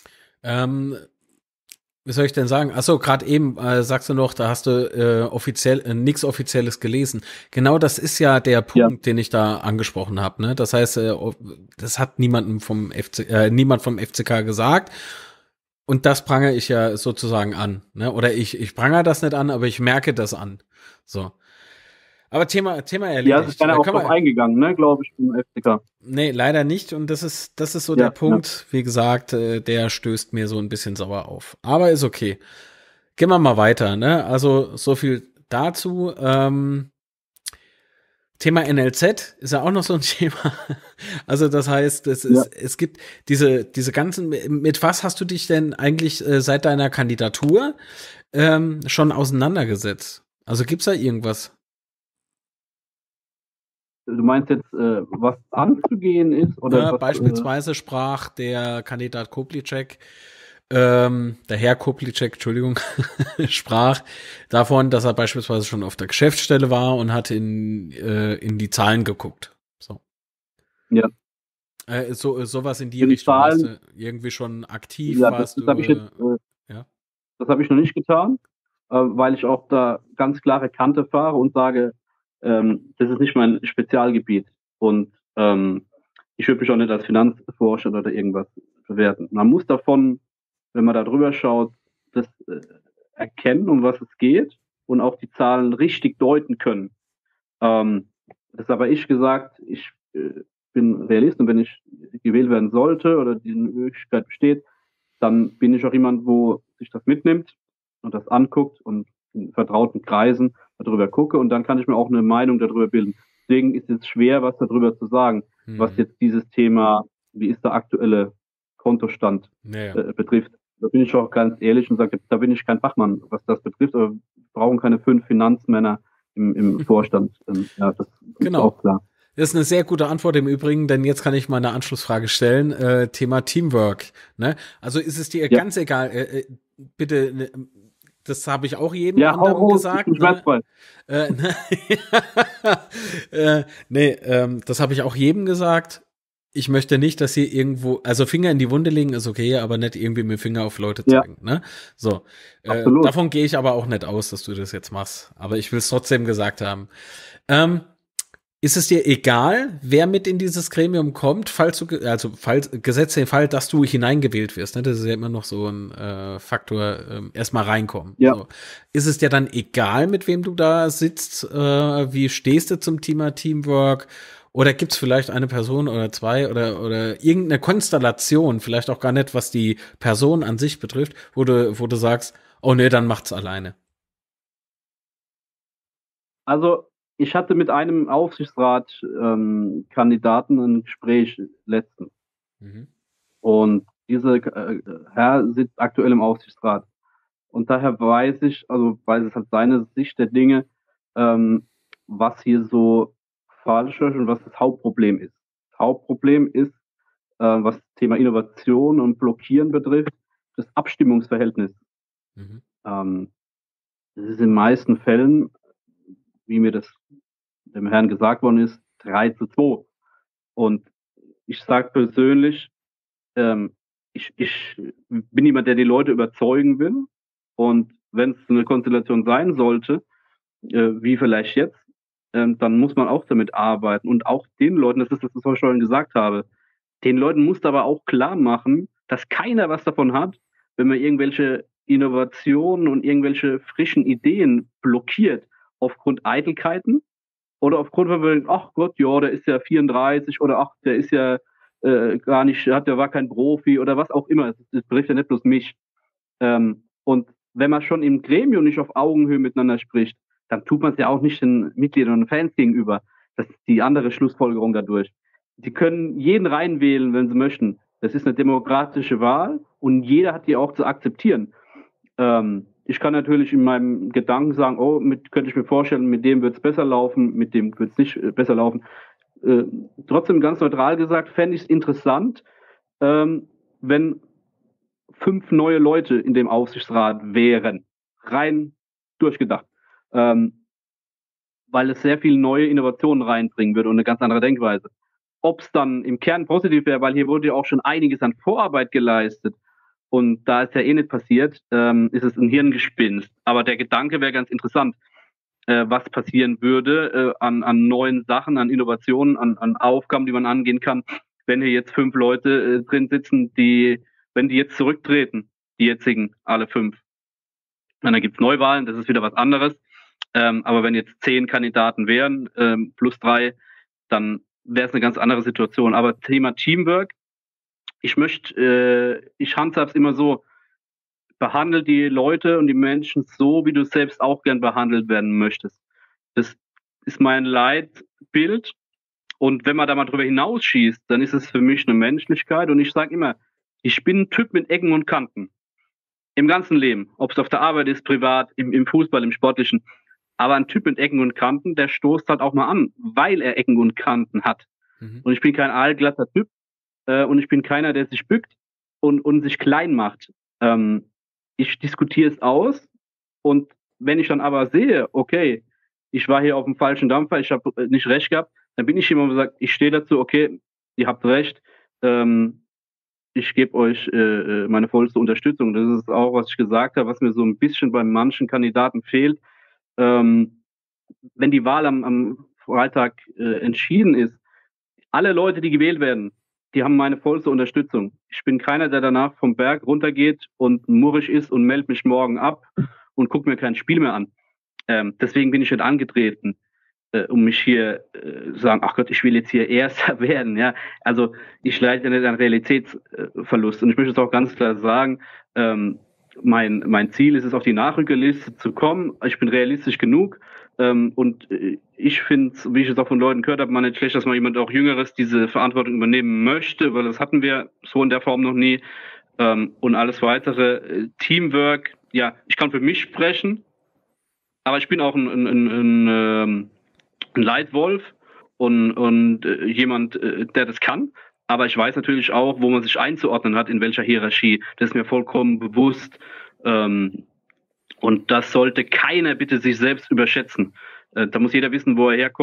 Ähm, wie soll ich denn sagen? Achso, gerade eben äh, sagst du noch, da hast du äh, offiziell äh, nichts Offizielles gelesen. Genau, das ist ja der Punkt, ja. den ich da angesprochen habe. Ne? Das heißt, äh, das hat niemandem vom F C, äh, niemand vom F C K gesagt. Und das prangere ich ja sozusagen an. Ne? Oder ich, ich prangere das nicht an, aber ich merke das an. So. Aber Thema, Thema erledigt. Ja, es ist keiner auch drauf eingegangen, ne, glaube ich, vom F C K. Nee, leider nicht. Und das ist, das ist so ja, der Punkt, ja. wie gesagt, äh, der stößt mir so ein bisschen sauer auf. Aber ist okay. Gehen wir mal weiter, ne? Also, so viel dazu. Ähm, Thema N L Z ist ja auch noch so ein Thema. Also, das heißt, es ist, ja. es gibt diese, diese ganzen, mit was hast du dich denn eigentlich äh, seit deiner Kandidatur ähm, schon auseinandergesetzt? Also, gibt's da irgendwas? Du meinst jetzt, äh, was anzugehen ist? Oder ja, was, beispielsweise äh, sprach der Kandidat Koblitschek, ähm, der Herr Koblitschek, Entschuldigung, sprach davon, dass er beispielsweise schon auf der Geschäftsstelle war und hat in, äh, in die Zahlen geguckt. So. Ja. Äh, so, sowas in die, in die Richtung. Zahlen, warst du irgendwie schon aktiv? Ja, warst das, das habe ich, jetzt, äh, ja? das hab ich noch nicht getan, äh, weil ich auch da ganz klare Kante fahre und sage, Ähm, das ist nicht mein Spezialgebiet und ähm, ich würde mich auch nicht als Finanzforscher oder irgendwas bewerten. Man muss davon, wenn man da drüber schaut, das äh, erkennen, um was es geht und auch die Zahlen richtig deuten können. Ähm, das habe ich gesagt, ich äh, bin Realist und wenn ich gewählt werden sollte oder die Möglichkeit besteht, dann bin ich auch jemand, wo sich das mitnimmt und das anguckt und in vertrauten Kreisen darüber gucke und dann kann ich mir auch eine Meinung darüber bilden. Deswegen ist es schwer, was darüber zu sagen, mhm. was jetzt dieses Thema, wie ist der aktuelle Kontostand naja. äh, betrifft. Da bin ich auch ganz ehrlich und sage, da bin ich kein Fachmann, was das betrifft, aber wir brauchen keine fünf Finanzmänner im, im Vorstand. Ähm, ja, das genau. ist auch klar. Das ist eine sehr gute Antwort im Übrigen, denn jetzt kann ich mal eine Anschlussfrage stellen. Äh, Thema Teamwork. Ne? Also ist es dir ja. ganz egal, äh, äh, bitte, ne, das habe ich auch jedem ja, anderen auch, gesagt. Ich ne? äh, ne, äh, nee, ähm, das habe ich auch jedem gesagt. ich möchte nicht, dass hier irgendwo, also Finger in die Wunde legen ist okay, aber nicht irgendwie mit dem Finger auf Leute zeigen, ja. Ne? So, äh, davon gehe ich aber auch nicht aus, dass du das jetzt machst. Aber ich will es trotzdem gesagt haben. Ähm, ist es dir egal, wer mit in dieses Gremium kommt, falls du, also falls, gesetzt den Fall, dass du hineingewählt wirst, ne? Das ist ja immer noch so ein äh, Faktor, äh, erstmal reinkommen. Ja. So. Ist es dir dann egal, mit wem du da sitzt? Äh, wie stehst du zum Thema Teamwork? Oder gibt's vielleicht eine Person oder zwei oder, oder irgendeine Konstellation, vielleicht auch gar nicht, was die Person an sich betrifft, wo du, wo du sagst, oh nee, dann macht's alleine? Also, ich hatte mit einem Aufsichtsrat-Kandidaten ähm, ein Gespräch letztens. Mhm. Und dieser äh, Herr sitzt aktuell im Aufsichtsrat. Und daher weiß ich, also weiß es halt seine Sicht der Dinge, ähm, was hier so falsch ist und was das Hauptproblem ist. Das Hauptproblem ist, äh, was das Thema Innovation und Blockieren betrifft, das Abstimmungsverhältnis. Mhm. Ähm, das ist in den meisten Fällen, wie mir das dem Herrn gesagt worden ist, drei zu zwei. Und ich sage persönlich, ähm, ich, ich bin jemand, der die Leute überzeugen will. Und wenn es eine Konstellation sein sollte, äh, wie vielleicht jetzt, ähm, dann muss man auch damit arbeiten. Und auch den Leuten, das ist das, was ich schon gesagt habe, den Leuten muss aber auch klar machen, dass keiner was davon hat, wenn man irgendwelche Innovationen und irgendwelche frischen Ideen blockiert aufgrund Eitelkeiten oder aufgrund von, ach Gott, ja, der ist ja vierunddreißig oder ach, der ist ja äh, gar nicht, hat, der war kein Profi oder was auch immer. Das betrifft ja nicht bloß mich. Ähm, und wenn man schon im Gremium nicht auf Augenhöhe miteinander spricht, dann tut man es ja auch nicht den Mitgliedern und Fans gegenüber. Das ist die andere Schlussfolgerung dadurch. Die können jeden reinwählen, wenn sie möchten. Das ist eine demokratische Wahl und jeder hat die auch zu akzeptieren. Ähm, ich kann natürlich in meinem Gedanken sagen, oh, mit, könnte ich mir vorstellen, mit dem wird es besser laufen, mit dem wird es nicht äh, besser laufen. Äh, trotzdem ganz neutral gesagt, fände ich es interessant, ähm, wenn fünf neue Leute in dem Aufsichtsrat wären. Rein durchgedacht. Ähm, weil es sehr viele neue Innovationen reinbringen würde und eine ganz andere Denkweise. Ob es dann im Kern positiv wäre, weil hier wurde ja auch schon einiges an Vorarbeit geleistet. Und da es ja eh nicht passiert, ähm, ist es ein Hirngespinst. Aber der Gedanke wäre ganz interessant, äh, was passieren würde äh, an, an neuen Sachen, an Innovationen, an, an Aufgaben, die man angehen kann, wenn hier jetzt fünf Leute äh, drin sitzen, die, wenn die jetzt zurücktreten, die jetzigen, alle fünf. Und dann gibt's Neuwahlen, das ist wieder was anderes. Ähm, aber wenn jetzt zehn Kandidaten wären, ähm, plus drei, dann wäre es eine ganz andere Situation. Aber Thema Teamwork, ich möchte, äh, ich handhab's immer so, behandle die Leute und die Menschen so, wie du selbst auch gern behandelt werden möchtest. Das ist mein Leitbild. Und wenn man da mal drüber hinausschießt, dann ist es für mich eine Menschlichkeit. Und ich sage immer, ich bin ein Typ mit Ecken und Kanten. Im ganzen Leben. Ob es auf der Arbeit ist, privat, im, im Fußball, im Sportlichen. Aber ein Typ mit Ecken und Kanten, der stoßt halt auch mal an, weil er Ecken und Kanten hat. Mhm. Und ich bin kein aalglatter Typ. Äh, und ich bin keiner, der sich bückt und, und sich klein macht. Ähm, ich diskutiere es aus. Und wenn ich dann aber sehe, okay, ich war hier auf dem falschen Dampfer, ich habe nicht recht gehabt, dann bin ich jemand, der sagt, ich stehe dazu, okay, ihr habt recht, ähm, ich gebe euch äh, meine vollste Unterstützung. Das ist auch, was ich gesagt habe, was mir so ein bisschen bei manchen Kandidaten fehlt. Ähm, wenn die Wahl am, am Freitag äh, entschieden ist, alle Leute, die gewählt werden, die haben meine vollste Unterstützung. Ich bin keiner, der danach vom Berg runtergeht und murrig ist und meldet mich morgen ab und guckt mir kein Spiel mehr an. Ähm, deswegen bin ich nicht angetreten, äh, um mich hier äh, sagen, ach Gott, ich will jetzt hier Erster werden. Ja, also ich leide nicht an Realitätsverlust. Und ich möchte es auch ganz klar sagen, ähm, mein, mein Ziel ist es, auf die Nachrückerliste zu kommen. Ich bin realistisch genug. Ähm, und ich finde, wie ich es auch von Leuten gehört habe, man nicht schlecht, dass mal jemand auch Jüngeres diese Verantwortung übernehmen möchte, weil das hatten wir so in der Form noch nie. Ähm, und alles weitere, Teamwork, ja, ich kann für mich sprechen, aber ich bin auch ein, ein, ein, ein, ein Leitwolf und, und äh, jemand, äh, der das kann. Aber ich weiß natürlich auch, wo man sich einzuordnen hat, in welcher Hierarchie. Das ist mir vollkommen bewusst. Ähm, und das sollte keiner bitte sich selbst überschätzen. Äh, da muss jeder wissen, wo er herkommt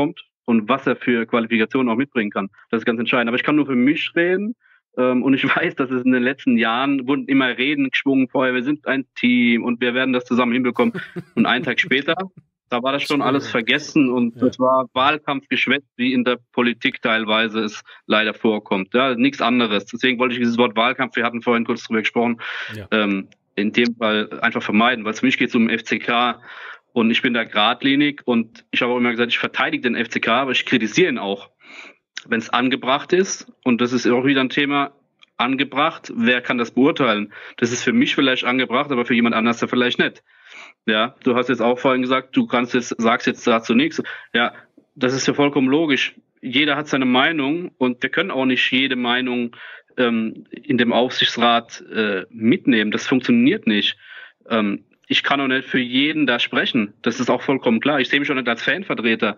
und was er für Qualifikationen auch mitbringen kann. Das ist ganz entscheidend. Aber ich kann nur für mich reden. Ähm, und ich weiß, dass es in den letzten Jahren wurden immer Reden geschwungen vorher, wir sind ein Team und wir werden das zusammen hinbekommen. Und einen Tag später, da war das schon alles vergessen und ja. Das war Wahlkampfgeschwätz, wie in der Politik teilweise es leider vorkommt. Ja, nichts anderes. Deswegen wollte ich dieses Wort Wahlkampf, wir hatten vorhin kurz drüber gesprochen, ja. ähm, in dem Fall einfach vermeiden, weil für mich geht es um den F C K und ich bin da geradlinig und ich habe auch immer gesagt, ich verteidige den F C K, aber ich kritisiere ihn auch, wenn es angebracht ist. Und das ist auch wieder ein Thema, angebracht, wer kann das beurteilen? Das ist für mich vielleicht angebracht, aber für jemand anders vielleicht nicht. Ja, du hast jetzt auch vorhin gesagt, du kannst jetzt, sagst jetzt dazu nichts. Ja, das ist ja vollkommen logisch. Jeder hat seine Meinung und wir können auch nicht jede Meinung ähm, in dem Aufsichtsrat äh, mitnehmen. Das funktioniert nicht. Ähm, ich kann auch nicht für jeden da sprechen. Das ist auch vollkommen klar. Ich sehe mich auch nicht als Fanvertreter.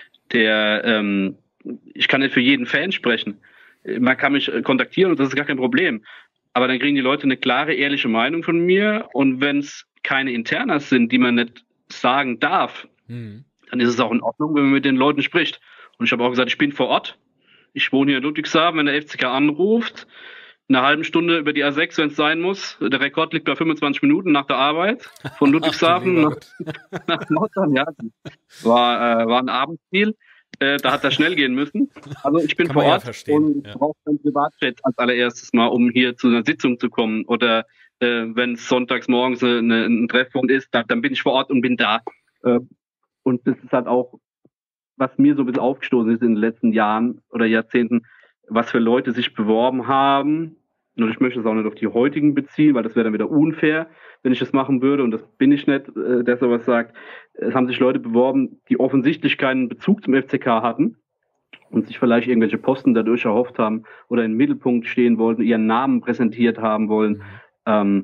Der, ähm, ich kann nicht für jeden Fan sprechen. Man kann mich kontaktieren und das ist gar kein Problem. Aber dann kriegen die Leute eine klare, ehrliche Meinung von mir. Und wenn es keine Internas sind, die man nicht sagen darf, mhm. dann ist es auch in Ordnung, wenn man mit den Leuten spricht. Und ich habe auch gesagt, ich bin vor Ort. Ich wohne hier in Ludwigshafen. Wenn der F C K anruft, eine halbe Stunde über die A sechs, wenn es sein muss. Der Rekord liegt bei fünfundzwanzig Minuten nach der Arbeit von Ludwigshafen nach, nach Nordrhein. Ja, war, äh, war ein Abendspiel. Äh, da hat er schnell gehen müssen. Also ich bin Kann vor Ort ja und ja. brauche ein Privatjet als allererstes mal, um hier zu einer Sitzung zu kommen. Oder äh, wenn es sonntags morgens eine, ein Treffpunkt ist, da, dann bin ich vor Ort und bin da. Äh, und das ist halt auch, was mir so ein bisschen aufgestoßen ist in den letzten Jahren oder Jahrzehnten, was für Leute sich beworben haben. Und ich möchte es auch nicht auf die heutigen beziehen, weil das wäre dann wieder unfair, wenn ich das machen würde. Und das bin ich nicht, äh, der sowas sagt. Es haben sich Leute beworben, die offensichtlich keinen Bezug zum F C K hatten und sich vielleicht irgendwelche Posten dadurch erhofft haben oder im Mittelpunkt stehen wollten, ihren Namen präsentiert haben wollen. Mhm. Ähm,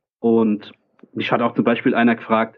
und mich hat auch zum Beispiel einer gefragt,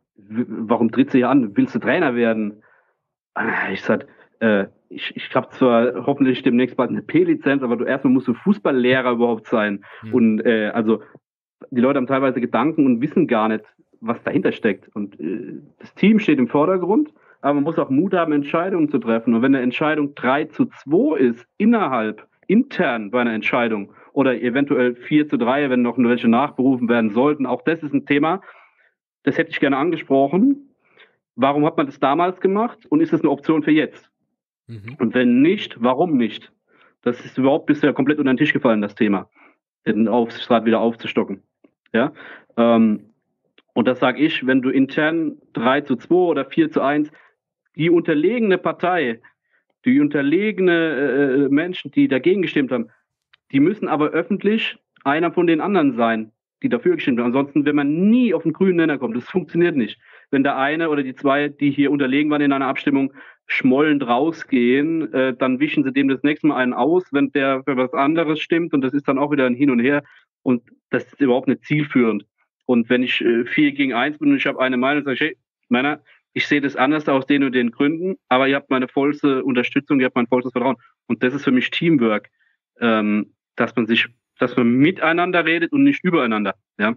warum trittst du hier an? Willst du Trainer werden? Ich sag, äh, ich, ich habe zwar hoffentlich demnächst bald eine P-Lizenz, aber du erstmal musst du Fußballlehrer überhaupt sein. Mhm. Und äh, also die Leute haben teilweise Gedanken und wissen gar nicht, was dahinter steckt. Und äh, das Team steht im Vordergrund, aber man muss auch Mut haben, Entscheidungen zu treffen. Und wenn eine Entscheidung drei zu zwei ist, innerhalb, intern bei einer Entscheidung, oder eventuell vier zu drei, wenn noch welche nachberufen werden sollten, auch das ist ein Thema, das hätte ich gerne angesprochen. Warum hat man das damals gemacht und ist das eine Option für jetzt? Mhm. Und wenn nicht, warum nicht? Das ist überhaupt bisher komplett unter den Tisch gefallen, das Thema, den Aufsichtsrat wieder aufzustocken. Ja, ähm, und das sage ich, wenn du intern drei zu zwei oder vier zu eins, die unterlegene Partei, die unterlegene äh, Menschen, die dagegen gestimmt haben, die müssen aber öffentlich einer von den anderen sein, die dafür gestimmt haben. Ansonsten, wenn man nie auf den grünen Nenner kommt, das funktioniert nicht. Wenn der eine oder die zwei, die hier unterlegen waren in einer Abstimmung, schmollend rausgehen, äh, dann wischen sie dem das nächste Mal einen aus, wenn der für was anderes stimmt, und das ist dann auch wieder ein Hin und Her, und das ist überhaupt nicht zielführend. Und wenn ich äh, vier gegen eins bin und ich habe eine Meinung, sage ich, hey, Männer, ich sehe das anders aus den und den Gründen, aber ihr habt meine vollste Unterstützung, ihr habt mein vollstes Vertrauen. Und das ist für mich Teamwork, ähm, dass man sich, dass man miteinander redet und nicht übereinander. Ja.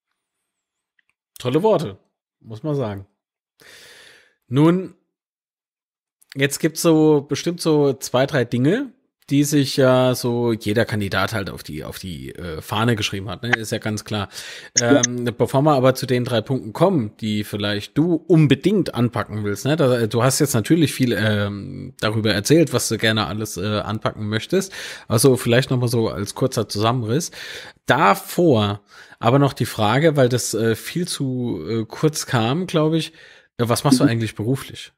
Tolle Worte, muss man sagen. Nun, jetzt gibt's so bestimmt so zwei, drei Dinge, die sich ja so jeder Kandidat halt auf die auf die äh, Fahne geschrieben hat, ne? Ist ja ganz klar. Ähm, ja. Bevor wir aber zu den drei Punkten kommen, die vielleicht du unbedingt anpacken willst, ne? Da, du hast jetzt natürlich viel ähm, darüber erzählt, was du gerne alles äh, anpacken möchtest. Also vielleicht noch mal so als kurzer Zusammenriss. Davor aber noch die Frage, weil das äh, viel zu äh, kurz kam, glaube ich. Äh, was machst du eigentlich beruflich?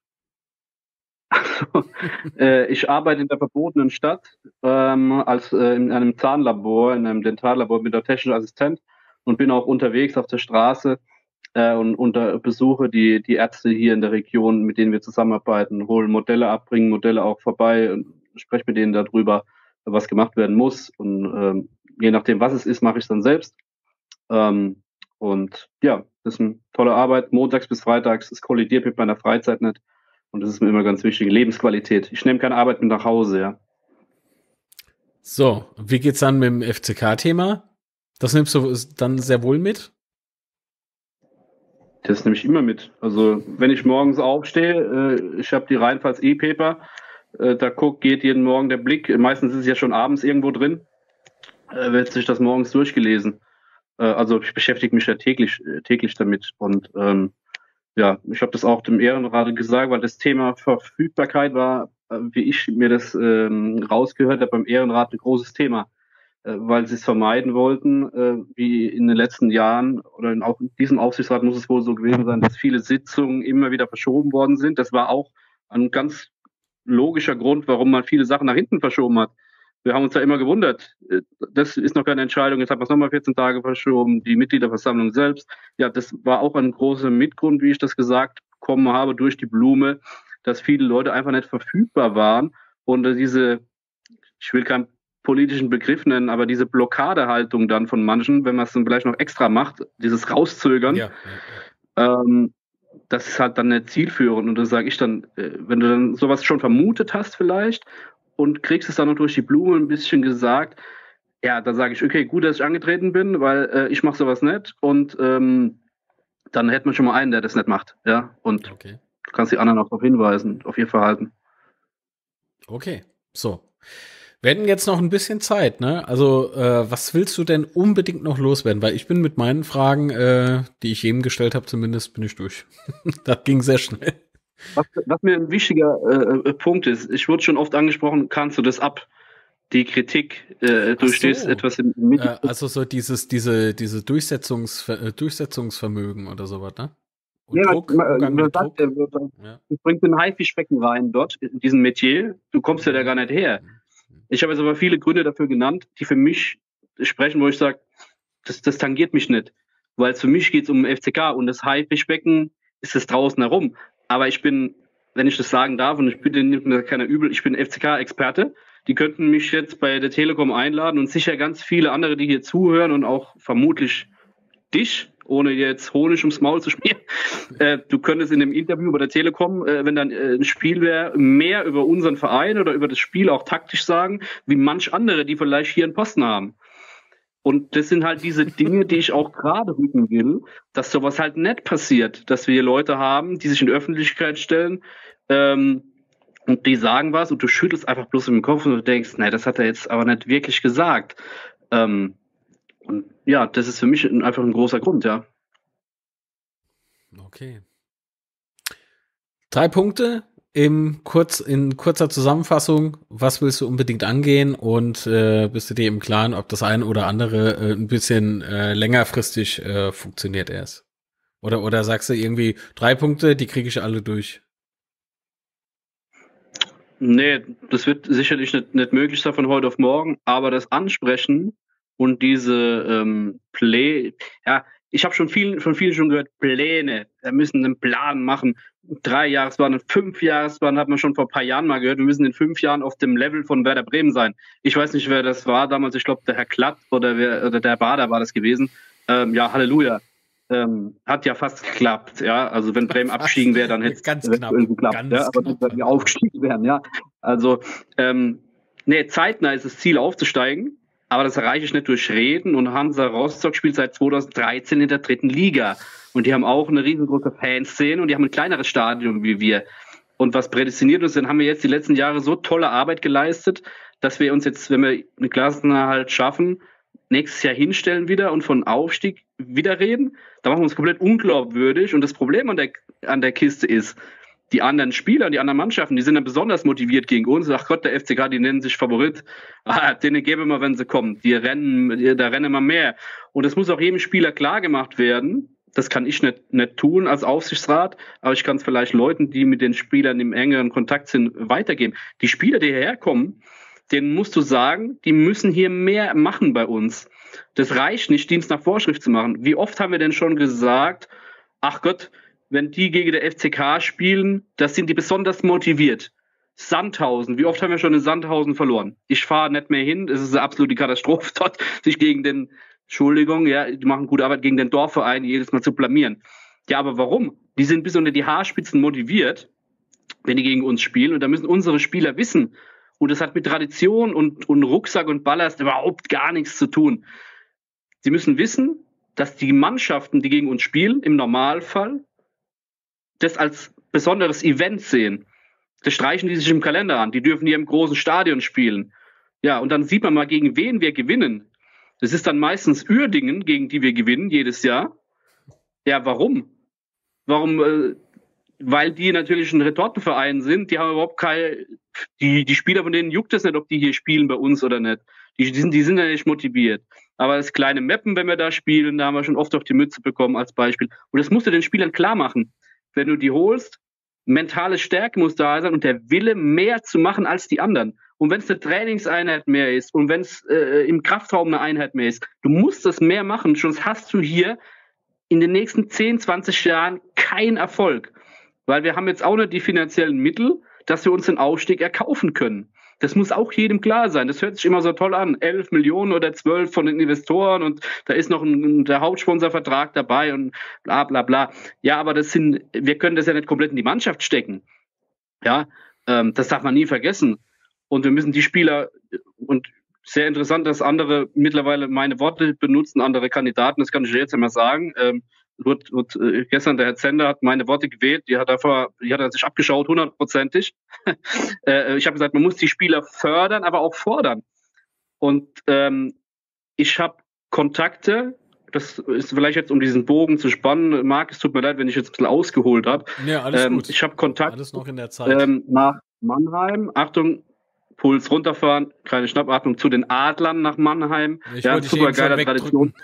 Also, äh, ich arbeite in der verbotenen Stadt ähm, als äh, in einem Zahnlabor, in einem Dentallabor mit der technischen Assistent, und bin auch unterwegs auf der Straße äh, und unter Besuche die die Ärzte hier in der Region, mit denen wir zusammenarbeiten, holen Modelle ab, bringen Modelle auch vorbei und spreche mit denen darüber, was gemacht werden muss, und ähm, je nachdem, was es ist, mache ich es dann selbst. Ähm, und ja, das ist eine tolle Arbeit, montags bis freitags, es kollidiert mit meiner Freizeit nicht. Und das ist mir immer ganz wichtig, Lebensqualität. Ich nehme keine Arbeit mit nach Hause, ja. So, wie geht's dann mit dem F C K-Thema? Das nimmst du dann sehr wohl mit? Das nehme ich immer mit. Also wenn ich morgens aufstehe, äh, ich habe die Rheinpfalz E-Paper, äh, da guckt, geht jeden Morgen der Blick, meistens ist es ja schon abends irgendwo drin, äh, wird sich das morgens durchgelesen. Äh, also ich beschäftige mich ja täglich, äh, täglich damit. Und ähm, ja, ich habe das auch dem Ehrenrat gesagt, weil das Thema Verfügbarkeit war, äh, wie ich mir das ähm, rausgehört habe, beim Ehrenrat ein großes Thema. Weil sie es vermeiden wollten, äh, wie in den letzten Jahren oder in, auch in diesem Aufsichtsrat muss es wohl so gewesen sein, dass viele Sitzungen immer wieder verschoben worden sind. Das war auch ein ganz logischer Grund, warum man viele Sachen nach hinten verschoben hat. Wir haben uns da immer gewundert, das ist noch keine Entscheidung, jetzt hat man es nochmal vierzehn Tage verschoben, die Mitgliederversammlung selbst. Ja, das war auch ein großer Mitgrund, wie ich das gesagt bekommen habe, durch die Blume, dass viele Leute einfach nicht verfügbar waren und diese, ich will kein politischen Begriff nennen, aber diese Blockadehaltung dann von manchen, wenn man es dann vielleicht noch extra macht, dieses Rauszögern, ja, ja, ja. Ähm, das ist halt dann nicht zielführend. Und da sage ich dann, äh, wenn du dann sowas schon vermutet hast vielleicht und kriegst es dann noch durch die Blume ein bisschen gesagt, ja, da sage ich, okay, gut, dass ich angetreten bin, weil äh, ich mache sowas nicht und ähm, dann hätte man schon mal einen, der das nicht macht. Ja, und okay. Du kannst die anderen auch darauf hinweisen, auf ihr Verhalten. Okay, so. Wir hätten jetzt noch ein bisschen Zeit, ne? Also, äh, was willst du denn unbedingt noch loswerden? Weil ich bin mit meinen Fragen, äh, die ich jedem gestellt habe, zumindest bin ich durch. Das ging sehr schnell. Was, was mir ein wichtiger äh, Punkt ist, ich wurde schon oft angesprochen, kannst du das ab? Die Kritik, äh, du so. stehst etwas im Mittelpunkt. Äh, also so dieses, diese, diese Durchsetzungs, äh, Durchsetzungsvermögen oder sowas, ne? Und ja, Druck, man, man sagt, Druck. Der, der, ja. Du bringst den Haifischbecken rein dort, in diesem Metier, du kommst ja da gar nicht her. Ich habe jetzt aber viele Gründe dafür genannt, die für mich sprechen, wo ich sage, das, das tangiert mich nicht. Weil für mich geht es um F C K und das Haifischbecken ist es draußen herum. Aber ich bin, wenn ich das sagen darf, und ich bitte nimmt mir keiner übel, ich bin F C K-Experte. Die könnten mich jetzt bei der Telekom einladen und sicher ganz viele andere, die hier zuhören und auch vermutlich dich, ohne jetzt Honig ums Maul zu schmieren. Äh, du könntest in dem Interview bei der Telekom, äh, wenn dann äh, ein Spiel wäre, mehr über unseren Verein oder über das Spiel auch taktisch sagen, wie manch andere, die vielleicht hier einen Posten haben. Und das sind halt diese Dinge, die ich auch gerade rücken will, dass sowas halt nicht passiert, dass wir Leute haben, die sich in die Öffentlichkeit stellen ähm, und die sagen was und du schüttelst einfach bloß im Kopf und du denkst, nein, das hat er jetzt aber nicht wirklich gesagt. Ähm, Und ja, das ist für mich einfach ein großer Grund, ja. Okay. Drei Punkte im kurz, in kurzer Zusammenfassung. Was willst du unbedingt angehen und äh, bist du dir im Klaren, ob das eine oder andere äh, ein bisschen äh, längerfristig äh, funktioniert erst? Oder, oder sagst du irgendwie drei Punkte, die kriege ich alle durch? Nee, das wird sicherlich nicht, nicht möglich sein von heute auf morgen, aber das Ansprechen und diese ähm, Play, ja, ich habe schon vielen, von vielen schon gehört, Pläne, wir müssen einen Plan machen. Drei Jahresplan, fünf Jahresplan hat man schon vor ein paar Jahren mal gehört, wir müssen in fünf Jahren auf dem Level von Werder Bremen sein. Ich weiß nicht, wer das war damals, ich glaube, der Herr Klatt oder, wer, oder der Bader war das gewesen. Ähm, ja, Halleluja. Ähm, hat ja fast geklappt, ja. Also wenn Bremen abstiegen wäre, dann hätte es ganz knapp geklappt, ganz ja. Aber knapp, wenn wir aufgestiegen wären, ja. Also, ähm, nee, zeitnah ist das Ziel aufzusteigen. Aber das erreiche ich nicht durch Reden. Und Hansa Rostock spielt seit zweitausenddreizehn in der dritten Liga. Und die haben auch eine riesengroße Fanszene und die haben ein kleineres Stadion wie wir. Und was prädestiniert uns, dann haben wir jetzt die letzten Jahre so tolle Arbeit geleistet, dass wir uns jetzt, wenn wir eine Klassenerhalt schaffen, nächstes Jahr hinstellen wieder und von Aufstieg wieder reden. Da machen wir uns komplett unglaubwürdig. Und das Problem an der, an der Kiste ist, die anderen Spieler, die anderen Mannschaften, die sind dann besonders motiviert gegen uns. Ach Gott, der F C K, die nennen sich Favorit. Ah, denen geben wir, wenn sie kommen. Die rennen, die, da rennen wir mehr. Und das muss auch jedem Spieler klar gemacht werden. Das kann ich nicht, nicht tun als Aufsichtsrat, aber ich kann es vielleicht Leuten, die mit den Spielern im engeren Kontakt sind, weitergeben. Die Spieler, die hierher kommen, denen musst du sagen, die müssen hier mehr machen bei uns. Das reicht nicht, Dienst nach Vorschrift zu machen. Wie oft haben wir denn schon gesagt, ach Gott, wenn die gegen der F C K spielen, das sind die besonders motiviert. Sandhausen, wie oft haben wir schon in Sandhausen verloren? Ich fahre nicht mehr hin, es ist eine absolute Katastrophe dort, sich gegen den, Entschuldigung, ja, die machen gute Arbeit, gegen den Dorfverein jedes Mal zu blamieren. Ja, aber warum? Die sind bis unter die Haarspitzen motiviert, wenn die gegen uns spielen, und da müssen unsere Spieler wissen, und das hat mit Tradition und, und Rucksack und Ballast überhaupt gar nichts zu tun. Sie müssen wissen, dass die Mannschaften, die gegen uns spielen, im Normalfall das als besonderes Event sehen. Das streichen die sich im Kalender an. Die dürfen hier im großen Stadion spielen. Ja, und dann sieht man mal, gegen wen wir gewinnen. Das ist dann meistens Uerdingen, gegen die wir gewinnen jedes Jahr. Ja, warum? Warum? Äh, weil die natürlich ein Retortenverein sind. Die haben überhaupt keine, die, die Spieler von denen juckt es nicht, ob die hier spielen bei uns oder nicht. Die, die, sind, die sind ja nicht motiviert. Aber das kleine Meppen, wenn wir da spielen, da haben wir schon oft auf die Mütze bekommen als Beispiel. Und das musst du den Spielern klar machen. Wenn du die holst, mentale Stärke muss da sein und der Wille, mehr zu machen als die anderen. Und wenn es eine Trainingseinheit mehr ist und wenn es äh, im Kraftraum eine Einheit mehr ist, du musst das mehr machen, sonst hast du hier in den nächsten zehn, zwanzig Jahren keinen Erfolg. Weil wir haben jetzt auch nicht die finanziellen Mittel, dass wir uns den Aufstieg erkaufen können. Das muss auch jedem klar sein. Das hört sich immer so toll an. elf Millionen oder zwölf von den Investoren und da ist noch ein, der Hauptsponsorvertrag dabei und bla bla bla. Ja, aber das sind, wir können das ja nicht komplett in die Mannschaft stecken. Ja, ähm, das darf man nie vergessen. Und wir müssen die Spieler, und sehr interessant, dass andere mittlerweile meine Worte benutzen, andere Kandidaten, das kann ich jetzt einmal sagen. Ähm, wird, wird, äh, gestern der Herr Zender hat meine Worte gewählt, die hat er, die hat er sich abgeschaut, hundertprozentig. äh, ich habe gesagt, man muss die Spieler fördern, aber auch fordern. Und ähm, ich habe Kontakte, das ist vielleicht jetzt, um diesen Bogen zu spannen, Marc, es tut mir leid, wenn ich jetzt ein bisschen ausgeholt habe. Ja, alles ähm, gut. Ich habe Kontakt alles noch in der Zeit. Ähm, nach Mannheim. Achtung, Puls runterfahren, kleine Schnappatmung zu den Adlern nach Mannheim. Ich ja, wollte super dich eben geiler schon Tradition.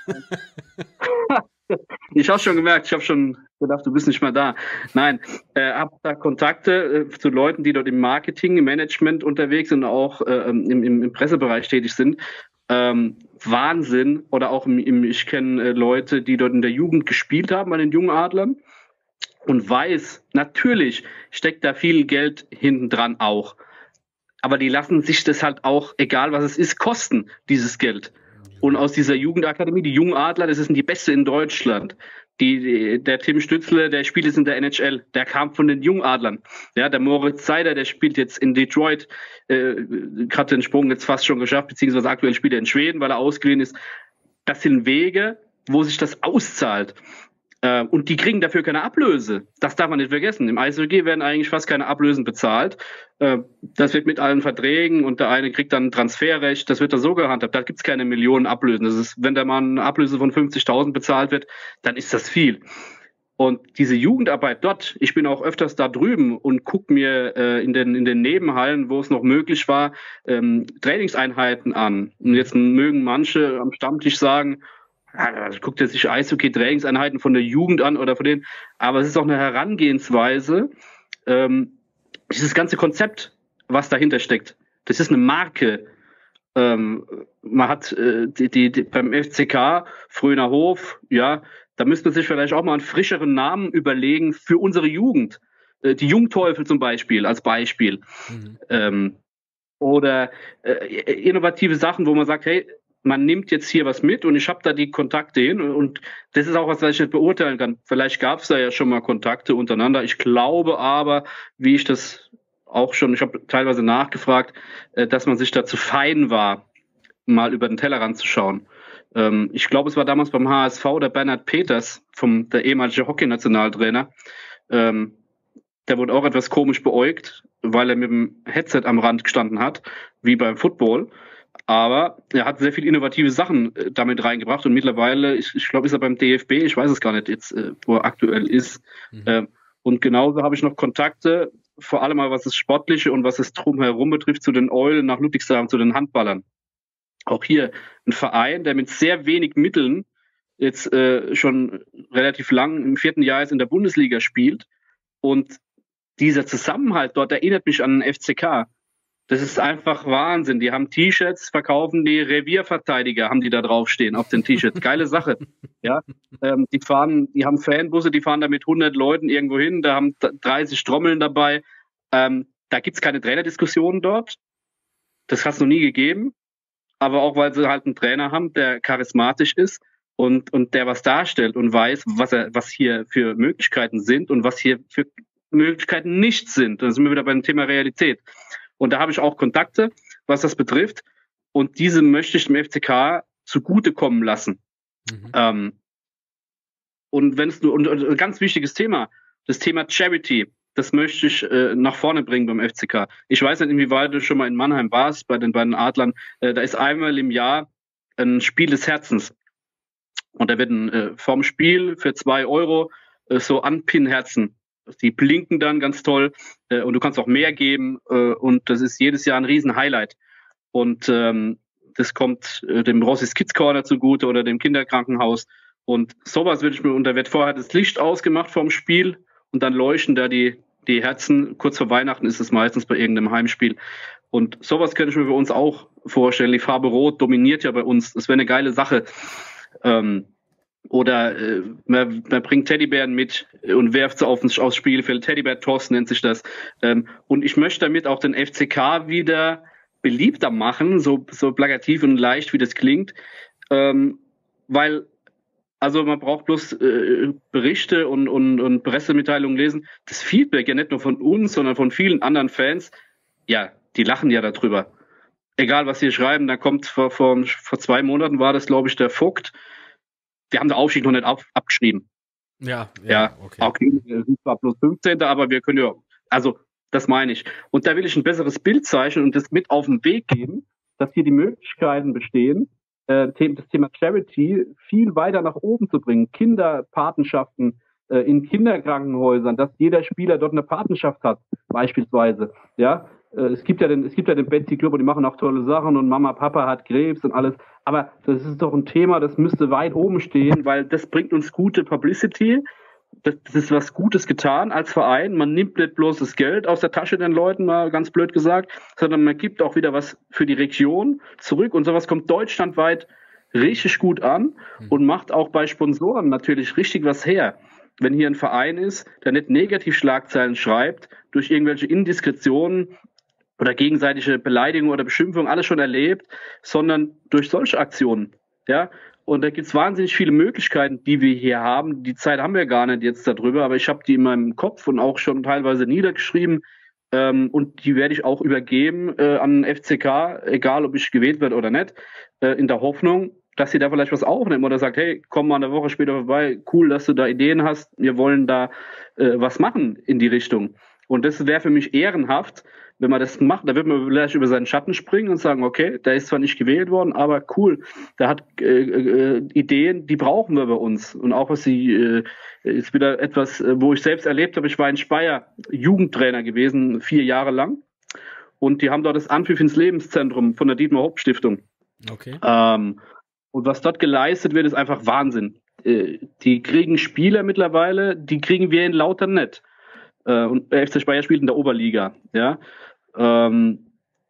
Ich habe schon gemerkt, ich habe schon gedacht, du bist nicht mehr da. Nein, äh, habe da Kontakte äh, zu Leuten, die dort im Marketing, im Management unterwegs sind und auch äh, im, im, im Pressebereich tätig sind. Ähm, Wahnsinn. Oder auch im, im ich kenne äh, Leute, die dort in der Jugend gespielt haben bei den jungen Adlern und weiß, natürlich steckt da viel Geld hinten dran auch. Aber die lassen sich das halt auch, egal was es ist, kosten, dieses Geld. Und aus dieser Jugendakademie, die Jungadler, das ist die beste in Deutschland. Die, die, der Tim Stützle, der spielt jetzt in der N H L, der kam von den Jungadlern. Ja, der Moritz Seider, der spielt jetzt in Detroit, äh, hat den Sprung jetzt fast schon geschafft, beziehungsweise aktuell spielt er in Schweden, weil er ausgeliehen ist. Das sind Wege, wo sich das auszahlt. Äh, und die kriegen dafür keine Ablöse. Das darf man nicht vergessen. Im Eishockey werden eigentlich fast keine Ablösen bezahlt. Äh, das wird mit allen Verträgen und der eine kriegt dann Transferrecht. Das wird da so gehandhabt. Da gibt's keine Millionen Ablösen. Das ist, wenn da mal eine Ablöse von fünfzigtausend bezahlt wird, dann ist das viel. Und diese Jugendarbeit dort, ich bin auch öfters da drüben und gucke mir äh, in den in den Nebenhallen, wo es noch möglich war, ähm, Trainingseinheiten an. Und jetzt mögen manche am Stammtisch sagen, ja, guckt er sich Eishockey-Trainingseinheiten von der Jugend an oder von denen, aber es ist auch eine Herangehensweise, ähm, dieses ganze Konzept, was dahinter steckt, das ist eine Marke. Ähm, man hat äh, die, die, die beim F C K, Fröhner Hof, ja, da müsste man sich vielleicht auch mal einen frischeren Namen überlegen für unsere Jugend. Äh, die Jungteufel zum Beispiel, als Beispiel. Mhm. Ähm, oder äh, innovative Sachen, wo man sagt, hey, man nimmt jetzt hier was mit und ich habe da die Kontakte hin und das ist auch was, was ich nicht beurteilen kann. Vielleicht gab es da ja schon mal Kontakte untereinander. Ich glaube aber, wie ich das auch schon, ich habe teilweise nachgefragt, dass man sich da zu fein war, mal über den Tellerrand zu schauen. Ich glaube, es war damals beim H S V der Bernhard Peters, vom der ehemalige Hockey-Nationaltrainer. Der wurde auch etwas komisch beäugt, weil er mit dem Headset am Rand gestanden hat, wie beim Football. Aber er hat sehr viele innovative Sachen äh, damit reingebracht und mittlerweile, ich, ich glaube, ist er beim D F B, ich weiß es gar nicht jetzt, äh, wo er aktuell ist. Mhm. Ähm, und genauso habe ich noch Kontakte, vor allem mal was das Sportliche und was das Drumherum betrifft, zu den Eulen nach Ludwigshafen, zu den Handballern. Auch hier ein Verein, der mit sehr wenig Mitteln jetzt äh, schon relativ lang im vierten Jahr jetzt in der Bundesliga spielt. Und dieser Zusammenhalt dort erinnert mich an den F C K. Das ist einfach Wahnsinn. Die haben T-Shirts, verkaufen die Revierverteidiger, haben die da draufstehen auf den T-Shirts. Geile Sache. Ja, ähm, die fahren, die haben Fanbusse, die fahren da mit hundert Leuten irgendwo hin, da haben dreißig Trommeln dabei. Ähm, da gibt's keine Trainerdiskussionen dort. Das hat's noch nie gegeben. Aber auch, weil sie halt einen Trainer haben, der charismatisch ist und, und der was darstellt und weiß, was er, was hier für Möglichkeiten sind und was hier für Möglichkeiten nicht sind. Da sind wir wieder beim Thema Realität. Und da habe ich auch Kontakte, was das betrifft. Und diese möchte ich dem F C K zugutekommen lassen. Mhm. Ähm, und wenn es nur, und, und ein ganz wichtiges Thema, das Thema Charity, das möchte ich äh, nach vorne bringen beim F C K. Ich weiß nicht, inwieweit du schon mal in Mannheim warst, bei den beiden Adlern. Äh, da ist einmal im Jahr ein Spiel des Herzens. Und da werden äh, vorm Spiel für zwei Euro äh, so Anpin-Herzen. Die blinken dann ganz toll äh, und du kannst auch mehr geben. Äh, und das ist jedes Jahr ein Riesen-Highlight. Und ähm, das kommt äh, dem Rossis Kids Corner zugute oder dem Kinderkrankenhaus. Und sowas würde ich mir, und da wird vorher das Licht ausgemacht vorm Spiel und dann leuchten da die, die Herzen. Kurz vor Weihnachten ist es meistens bei irgendeinem Heimspiel. Und sowas könnte ich mir bei uns auch vorstellen. Die Farbe Rot dominiert ja bei uns. Das wäre eine geile Sache. Ähm, oder äh, man, man bringt Teddybären mit und werft sie auf, aufs Spielfeld. Teddybär-Toss nennt sich das. Ähm, und ich möchte damit auch den F C K wieder beliebter machen, so, so plakativ und leicht, wie das klingt. Ähm, weil, also man braucht bloß äh, Berichte und, und, und Pressemitteilungen lesen. Das Feedback ja nicht nur von uns, sondern von vielen anderen Fans, ja, die lachen ja darüber. Egal, was sie schreiben, da kommt vor, vor, vor zwei Monaten war das, glaube ich, der Vogt. Wir haben den Aufstieg noch nicht ab, abgeschrieben. Ja, ja, ja, okay. Okay, wir sind zwar bloß fünfzehnter aber wir können ja, also das meine ich. Und da will ich ein besseres Bild zeichnen und das mit auf den Weg geben, dass hier die Möglichkeiten bestehen, äh, das Thema Charity viel weiter nach oben zu bringen. Kinderpatenschaften äh, in Kinderkrankenhäusern, dass jeder Spieler dort eine Patenschaft hat, beispielsweise. Ja, äh, es gibt ja den, es gibt ja den Betsy Club und die machen auch tolle Sachen und Mama, Papa hat Krebs und alles. Aber das ist doch ein Thema, das müsste weit oben stehen, weil das bringt uns gute Publicity. Das, das ist was Gutes getan als Verein. Man nimmt nicht bloß das Geld aus der Tasche den Leuten, mal ganz blöd gesagt, sondern man gibt auch wieder was für die Region zurück. Und sowas kommt deutschlandweit richtig gut an und macht auch bei Sponsoren natürlich richtig was her. Wenn hier ein Verein ist, der nicht Negativschlagzeilen schreibt, durch irgendwelche Indiskretionen oder gegenseitige Beleidigung oder Beschimpfung, alles schon erlebt, sondern durch solche Aktionen. Ja, und da gibt es wahnsinnig viele Möglichkeiten, die wir hier haben. Die Zeit haben wir gar nicht jetzt darüber, aber ich habe die in meinem Kopf und auch schon teilweise niedergeschrieben. Ähm, und die werde ich auch übergeben äh, an den F C K, egal ob ich gewählt werde oder nicht, äh, in der Hoffnung, dass sie da vielleicht was aufnehmen oder sagt, hey, komm mal eine Woche später vorbei, cool, dass du da Ideen hast, wir wollen da äh, was machen in die Richtung. Und das wäre für mich ehrenhaft, wenn man das macht, da wird man vielleicht über seinen Schatten springen und sagen, okay, der ist zwar nicht gewählt worden, aber cool, der hat äh, äh, Ideen, die brauchen wir bei uns. Und auch was sie, äh, ist wieder etwas, wo ich selbst erlebt habe, ich war in Speyer Jugendtrainer gewesen, vier Jahre lang. Und die haben dort das Anpfiff ins Lebenszentrum von der Dietmar Hopp Stiftung. Okay. Ähm, und was dort geleistet wird, ist einfach Wahnsinn. Äh, die kriegen Spieler mittlerweile, die kriegen wir in Lautern nicht. Äh, und der F C Speyer spielt in der Oberliga, ja. Ähm,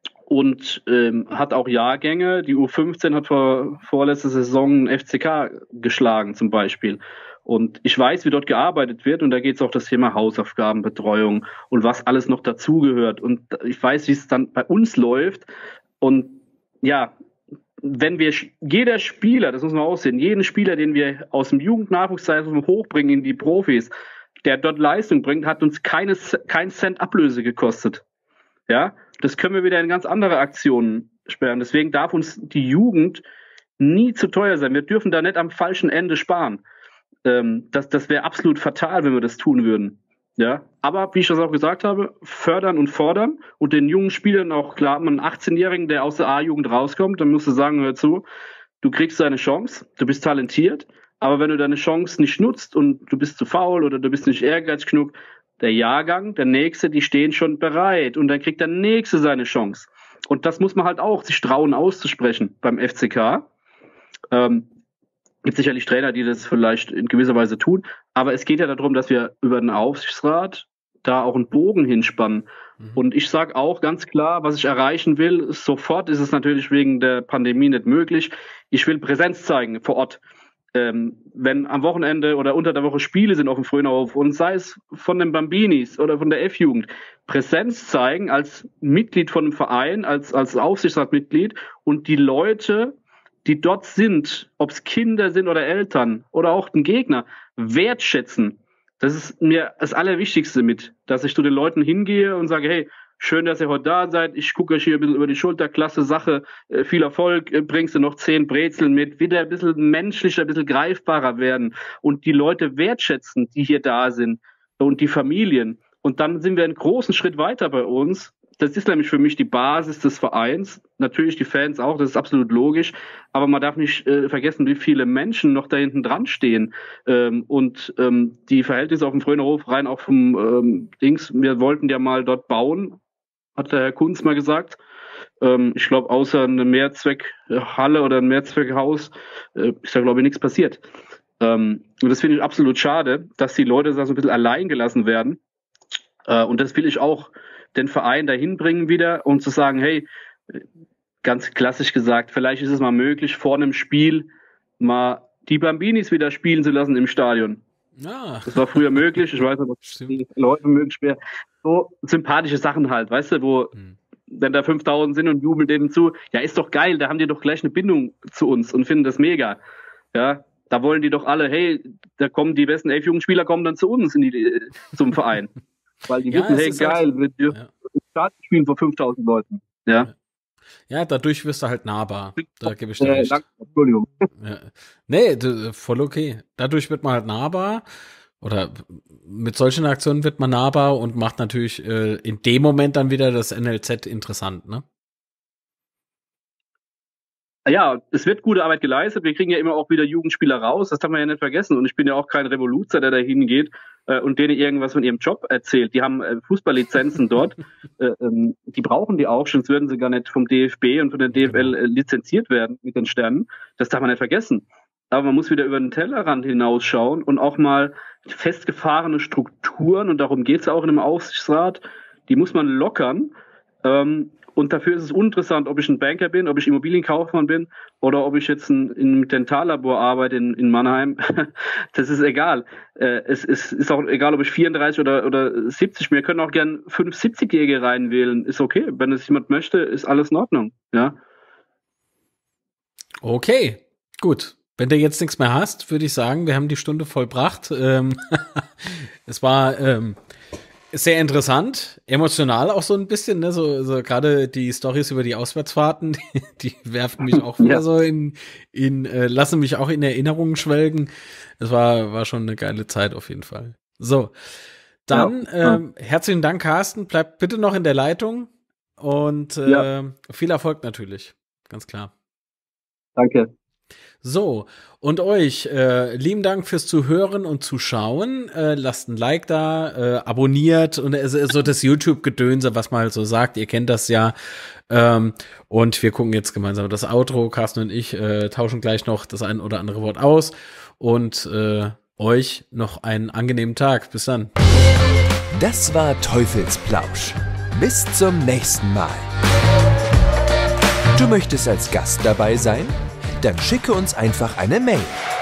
und ähm, hat auch Jahrgänge. Die U fünfzehn hat vor vorletzter Saison F C K geschlagen zum Beispiel. Und ich weiß, wie dort gearbeitet wird. Und da geht es auch das Thema Hausaufgabenbetreuung und was alles noch dazugehört. Und ich weiß, wie es dann bei uns läuft. Und ja, wenn wir, jeder Spieler, das muss man auch sehen, jeden Spieler, den wir aus dem Jugendnachwuchszentrum hochbringen in die Profis, der dort Leistung bringt, hat uns keine, kein Cent Ablöse gekostet. Ja, das können wir wieder in ganz andere Aktionen sperren. Deswegen darf uns die Jugend nie zu teuer sein. Wir dürfen da nicht am falschen Ende sparen. Ähm, das das wäre absolut fatal, wenn wir das tun würden. Ja, aber wie ich das auch gesagt habe, fördern und fordern und den jungen Spielern auch klar, einen achtzehnjährigen, der aus der A-Jugend rauskommt, dann musst du sagen, hör zu, du kriegst deine Chance, du bist talentiert, aber wenn du deine Chance nicht nutzt und du bist zu faul oder du bist nicht ehrgeizig genug, der Jahrgang, der Nächste, die stehen schon bereit und dann kriegt der Nächste seine Chance. Und das muss man halt auch sich trauen auszusprechen beim F C K. Ähm, gibt sicherlich Trainer, die das vielleicht in gewisser Weise tun, aber es geht ja darum, dass wir über den Aufsichtsrat da auch einen Bogen hinspannen. Mhm. Und ich sage auch ganz klar, was ich erreichen will, sofort ist es natürlich wegen der Pandemie nicht möglich. Ich will Präsenz zeigen vor Ort. Ähm, wenn am Wochenende oder unter der Woche Spiele sind auf dem Frönerhof und sei es von den Bambinis oder von der F-Jugend, Präsenz zeigen als Mitglied von einem Verein, als, als Aufsichtsratmitglied und die Leute, die dort sind, ob es Kinder sind oder Eltern oder auch den Gegner, wertschätzen. Das ist mir das Allerwichtigste mit, dass ich zu den Leuten hingehe und sage, hey, schön, dass ihr heute da seid. Ich gucke euch hier ein bisschen über die Schulter, klasse Sache, äh, viel Erfolg, äh, bringst du noch zehn Brezeln mit, wieder ein bisschen menschlicher, ein bisschen greifbarer werden und die Leute wertschätzen, die hier da sind und die Familien. Und dann sind wir einen großen Schritt weiter bei uns. Das ist nämlich für mich die Basis des Vereins. Natürlich die Fans auch, das ist absolut logisch. Aber man darf nicht äh, vergessen, wie viele Menschen noch da hinten dran stehen. Ähm, und ähm, die Verhältnisse auf dem Frönerhof rein auch vom ähm, Dings, wir wollten ja mal dort bauen, hat der Herr Kunz mal gesagt. Ähm, ich glaube, außer eine Mehrzweckhalle oder ein Mehrzweckhaus äh, ist da, glaube ich, nichts passiert. Ähm, und das finde ich absolut schade, dass die Leute da so ein bisschen allein gelassen werden. Äh, und das will ich auch den Verein dahin bringen wieder und zu sagen, hey, ganz klassisch gesagt, vielleicht ist es mal möglich, vor einem Spiel mal die Bambinis wieder spielen zu lassen im Stadion. Ah. Das war früher möglich, ich weiß nicht, was Leute möglich wäre. So sympathische Sachen halt, weißt du, wo, hm. wenn da fünftausend sind und jubeln denen zu, ja, ist doch geil, da haben die doch gleich eine Bindung zu uns und finden das mega. Ja, da wollen die doch alle, hey, da kommen die besten elf Jugendspieler kommen dann zu uns in die, zum Verein. Weil die ja, wissen, hey, geil, halt, wir ja. Start spielen vor fünftausend Leuten. Ja. Ja, dadurch wirst du halt nahbar. Da gebe ich dir recht. Danke, Entschuldigung. Ja. Nee, voll okay. Dadurch wird man halt nahbar. Oder mit solchen Aktionen wird man nahbar und macht natürlich äh, in dem Moment dann wieder das N L Z interessant, ne? Ja, es wird gute Arbeit geleistet. Wir kriegen ja immer auch wieder Jugendspieler raus. Das darf man ja nicht vergessen. Und ich bin ja auch kein Revoluzer, der da hingeht äh, und denen irgendwas von ihrem Job erzählt. Die haben äh, Fußballlizenzen dort. äh, ähm, die brauchen die auch, sonst würden sie gar nicht vom D F B und von der D F L äh, lizenziert werden mit den Sternen. Das darf man nicht vergessen. Aber man muss wieder über den Tellerrand hinausschauen und auch mal festgefahrene Strukturen, und darum geht es auch in einem Aufsichtsrat, die muss man lockern. Ähm, Und dafür ist es uninteressant, ob ich ein Banker bin, ob ich Immobilienkaufmann bin oder ob ich jetzt ein, in einem Dentallabor arbeite in, in Mannheim. Das ist egal. Äh, es, es ist auch egal, ob ich vierunddreißig oder, oder siebzig bin. Wir können auch gern fünf siebzigjährige reinwählen. Ist okay. Wenn es jemand möchte, ist alles in Ordnung. Ja. Okay, gut. Wenn du jetzt nichts mehr hast, würde ich sagen, wir haben die Stunde vollbracht. Ähm, es war ähm, sehr interessant, emotional auch so ein bisschen, ne? So, so gerade die Storys über die Auswärtsfahrten, die, die werfen mich auch wieder ja. so in, in äh, lassen mich auch in Erinnerungen schwelgen. Es war, war schon eine geile Zeit auf jeden Fall. So, dann ja. ähm, herzlichen Dank, Carsten. Bleib bitte noch in der Leitung und äh, ja. viel Erfolg natürlich, ganz klar. Danke. So, und euch, äh, lieben Dank fürs Zuhören und Zuschauen. Äh, lasst ein Like da, äh, abonniert und äh, so das YouTube-Gedönse, was man halt so sagt. Ihr kennt das ja. Ähm, und wir gucken jetzt gemeinsam das Outro. Carsten und ich äh, tauschen gleich noch das ein oder andere Wort aus. Und äh, euch noch einen angenehmen Tag. Bis dann. Das war Teufelsplausch. Bis zum nächsten Mal. Du möchtest als Gast dabei sein? Dann schicke uns einfach eine Mail.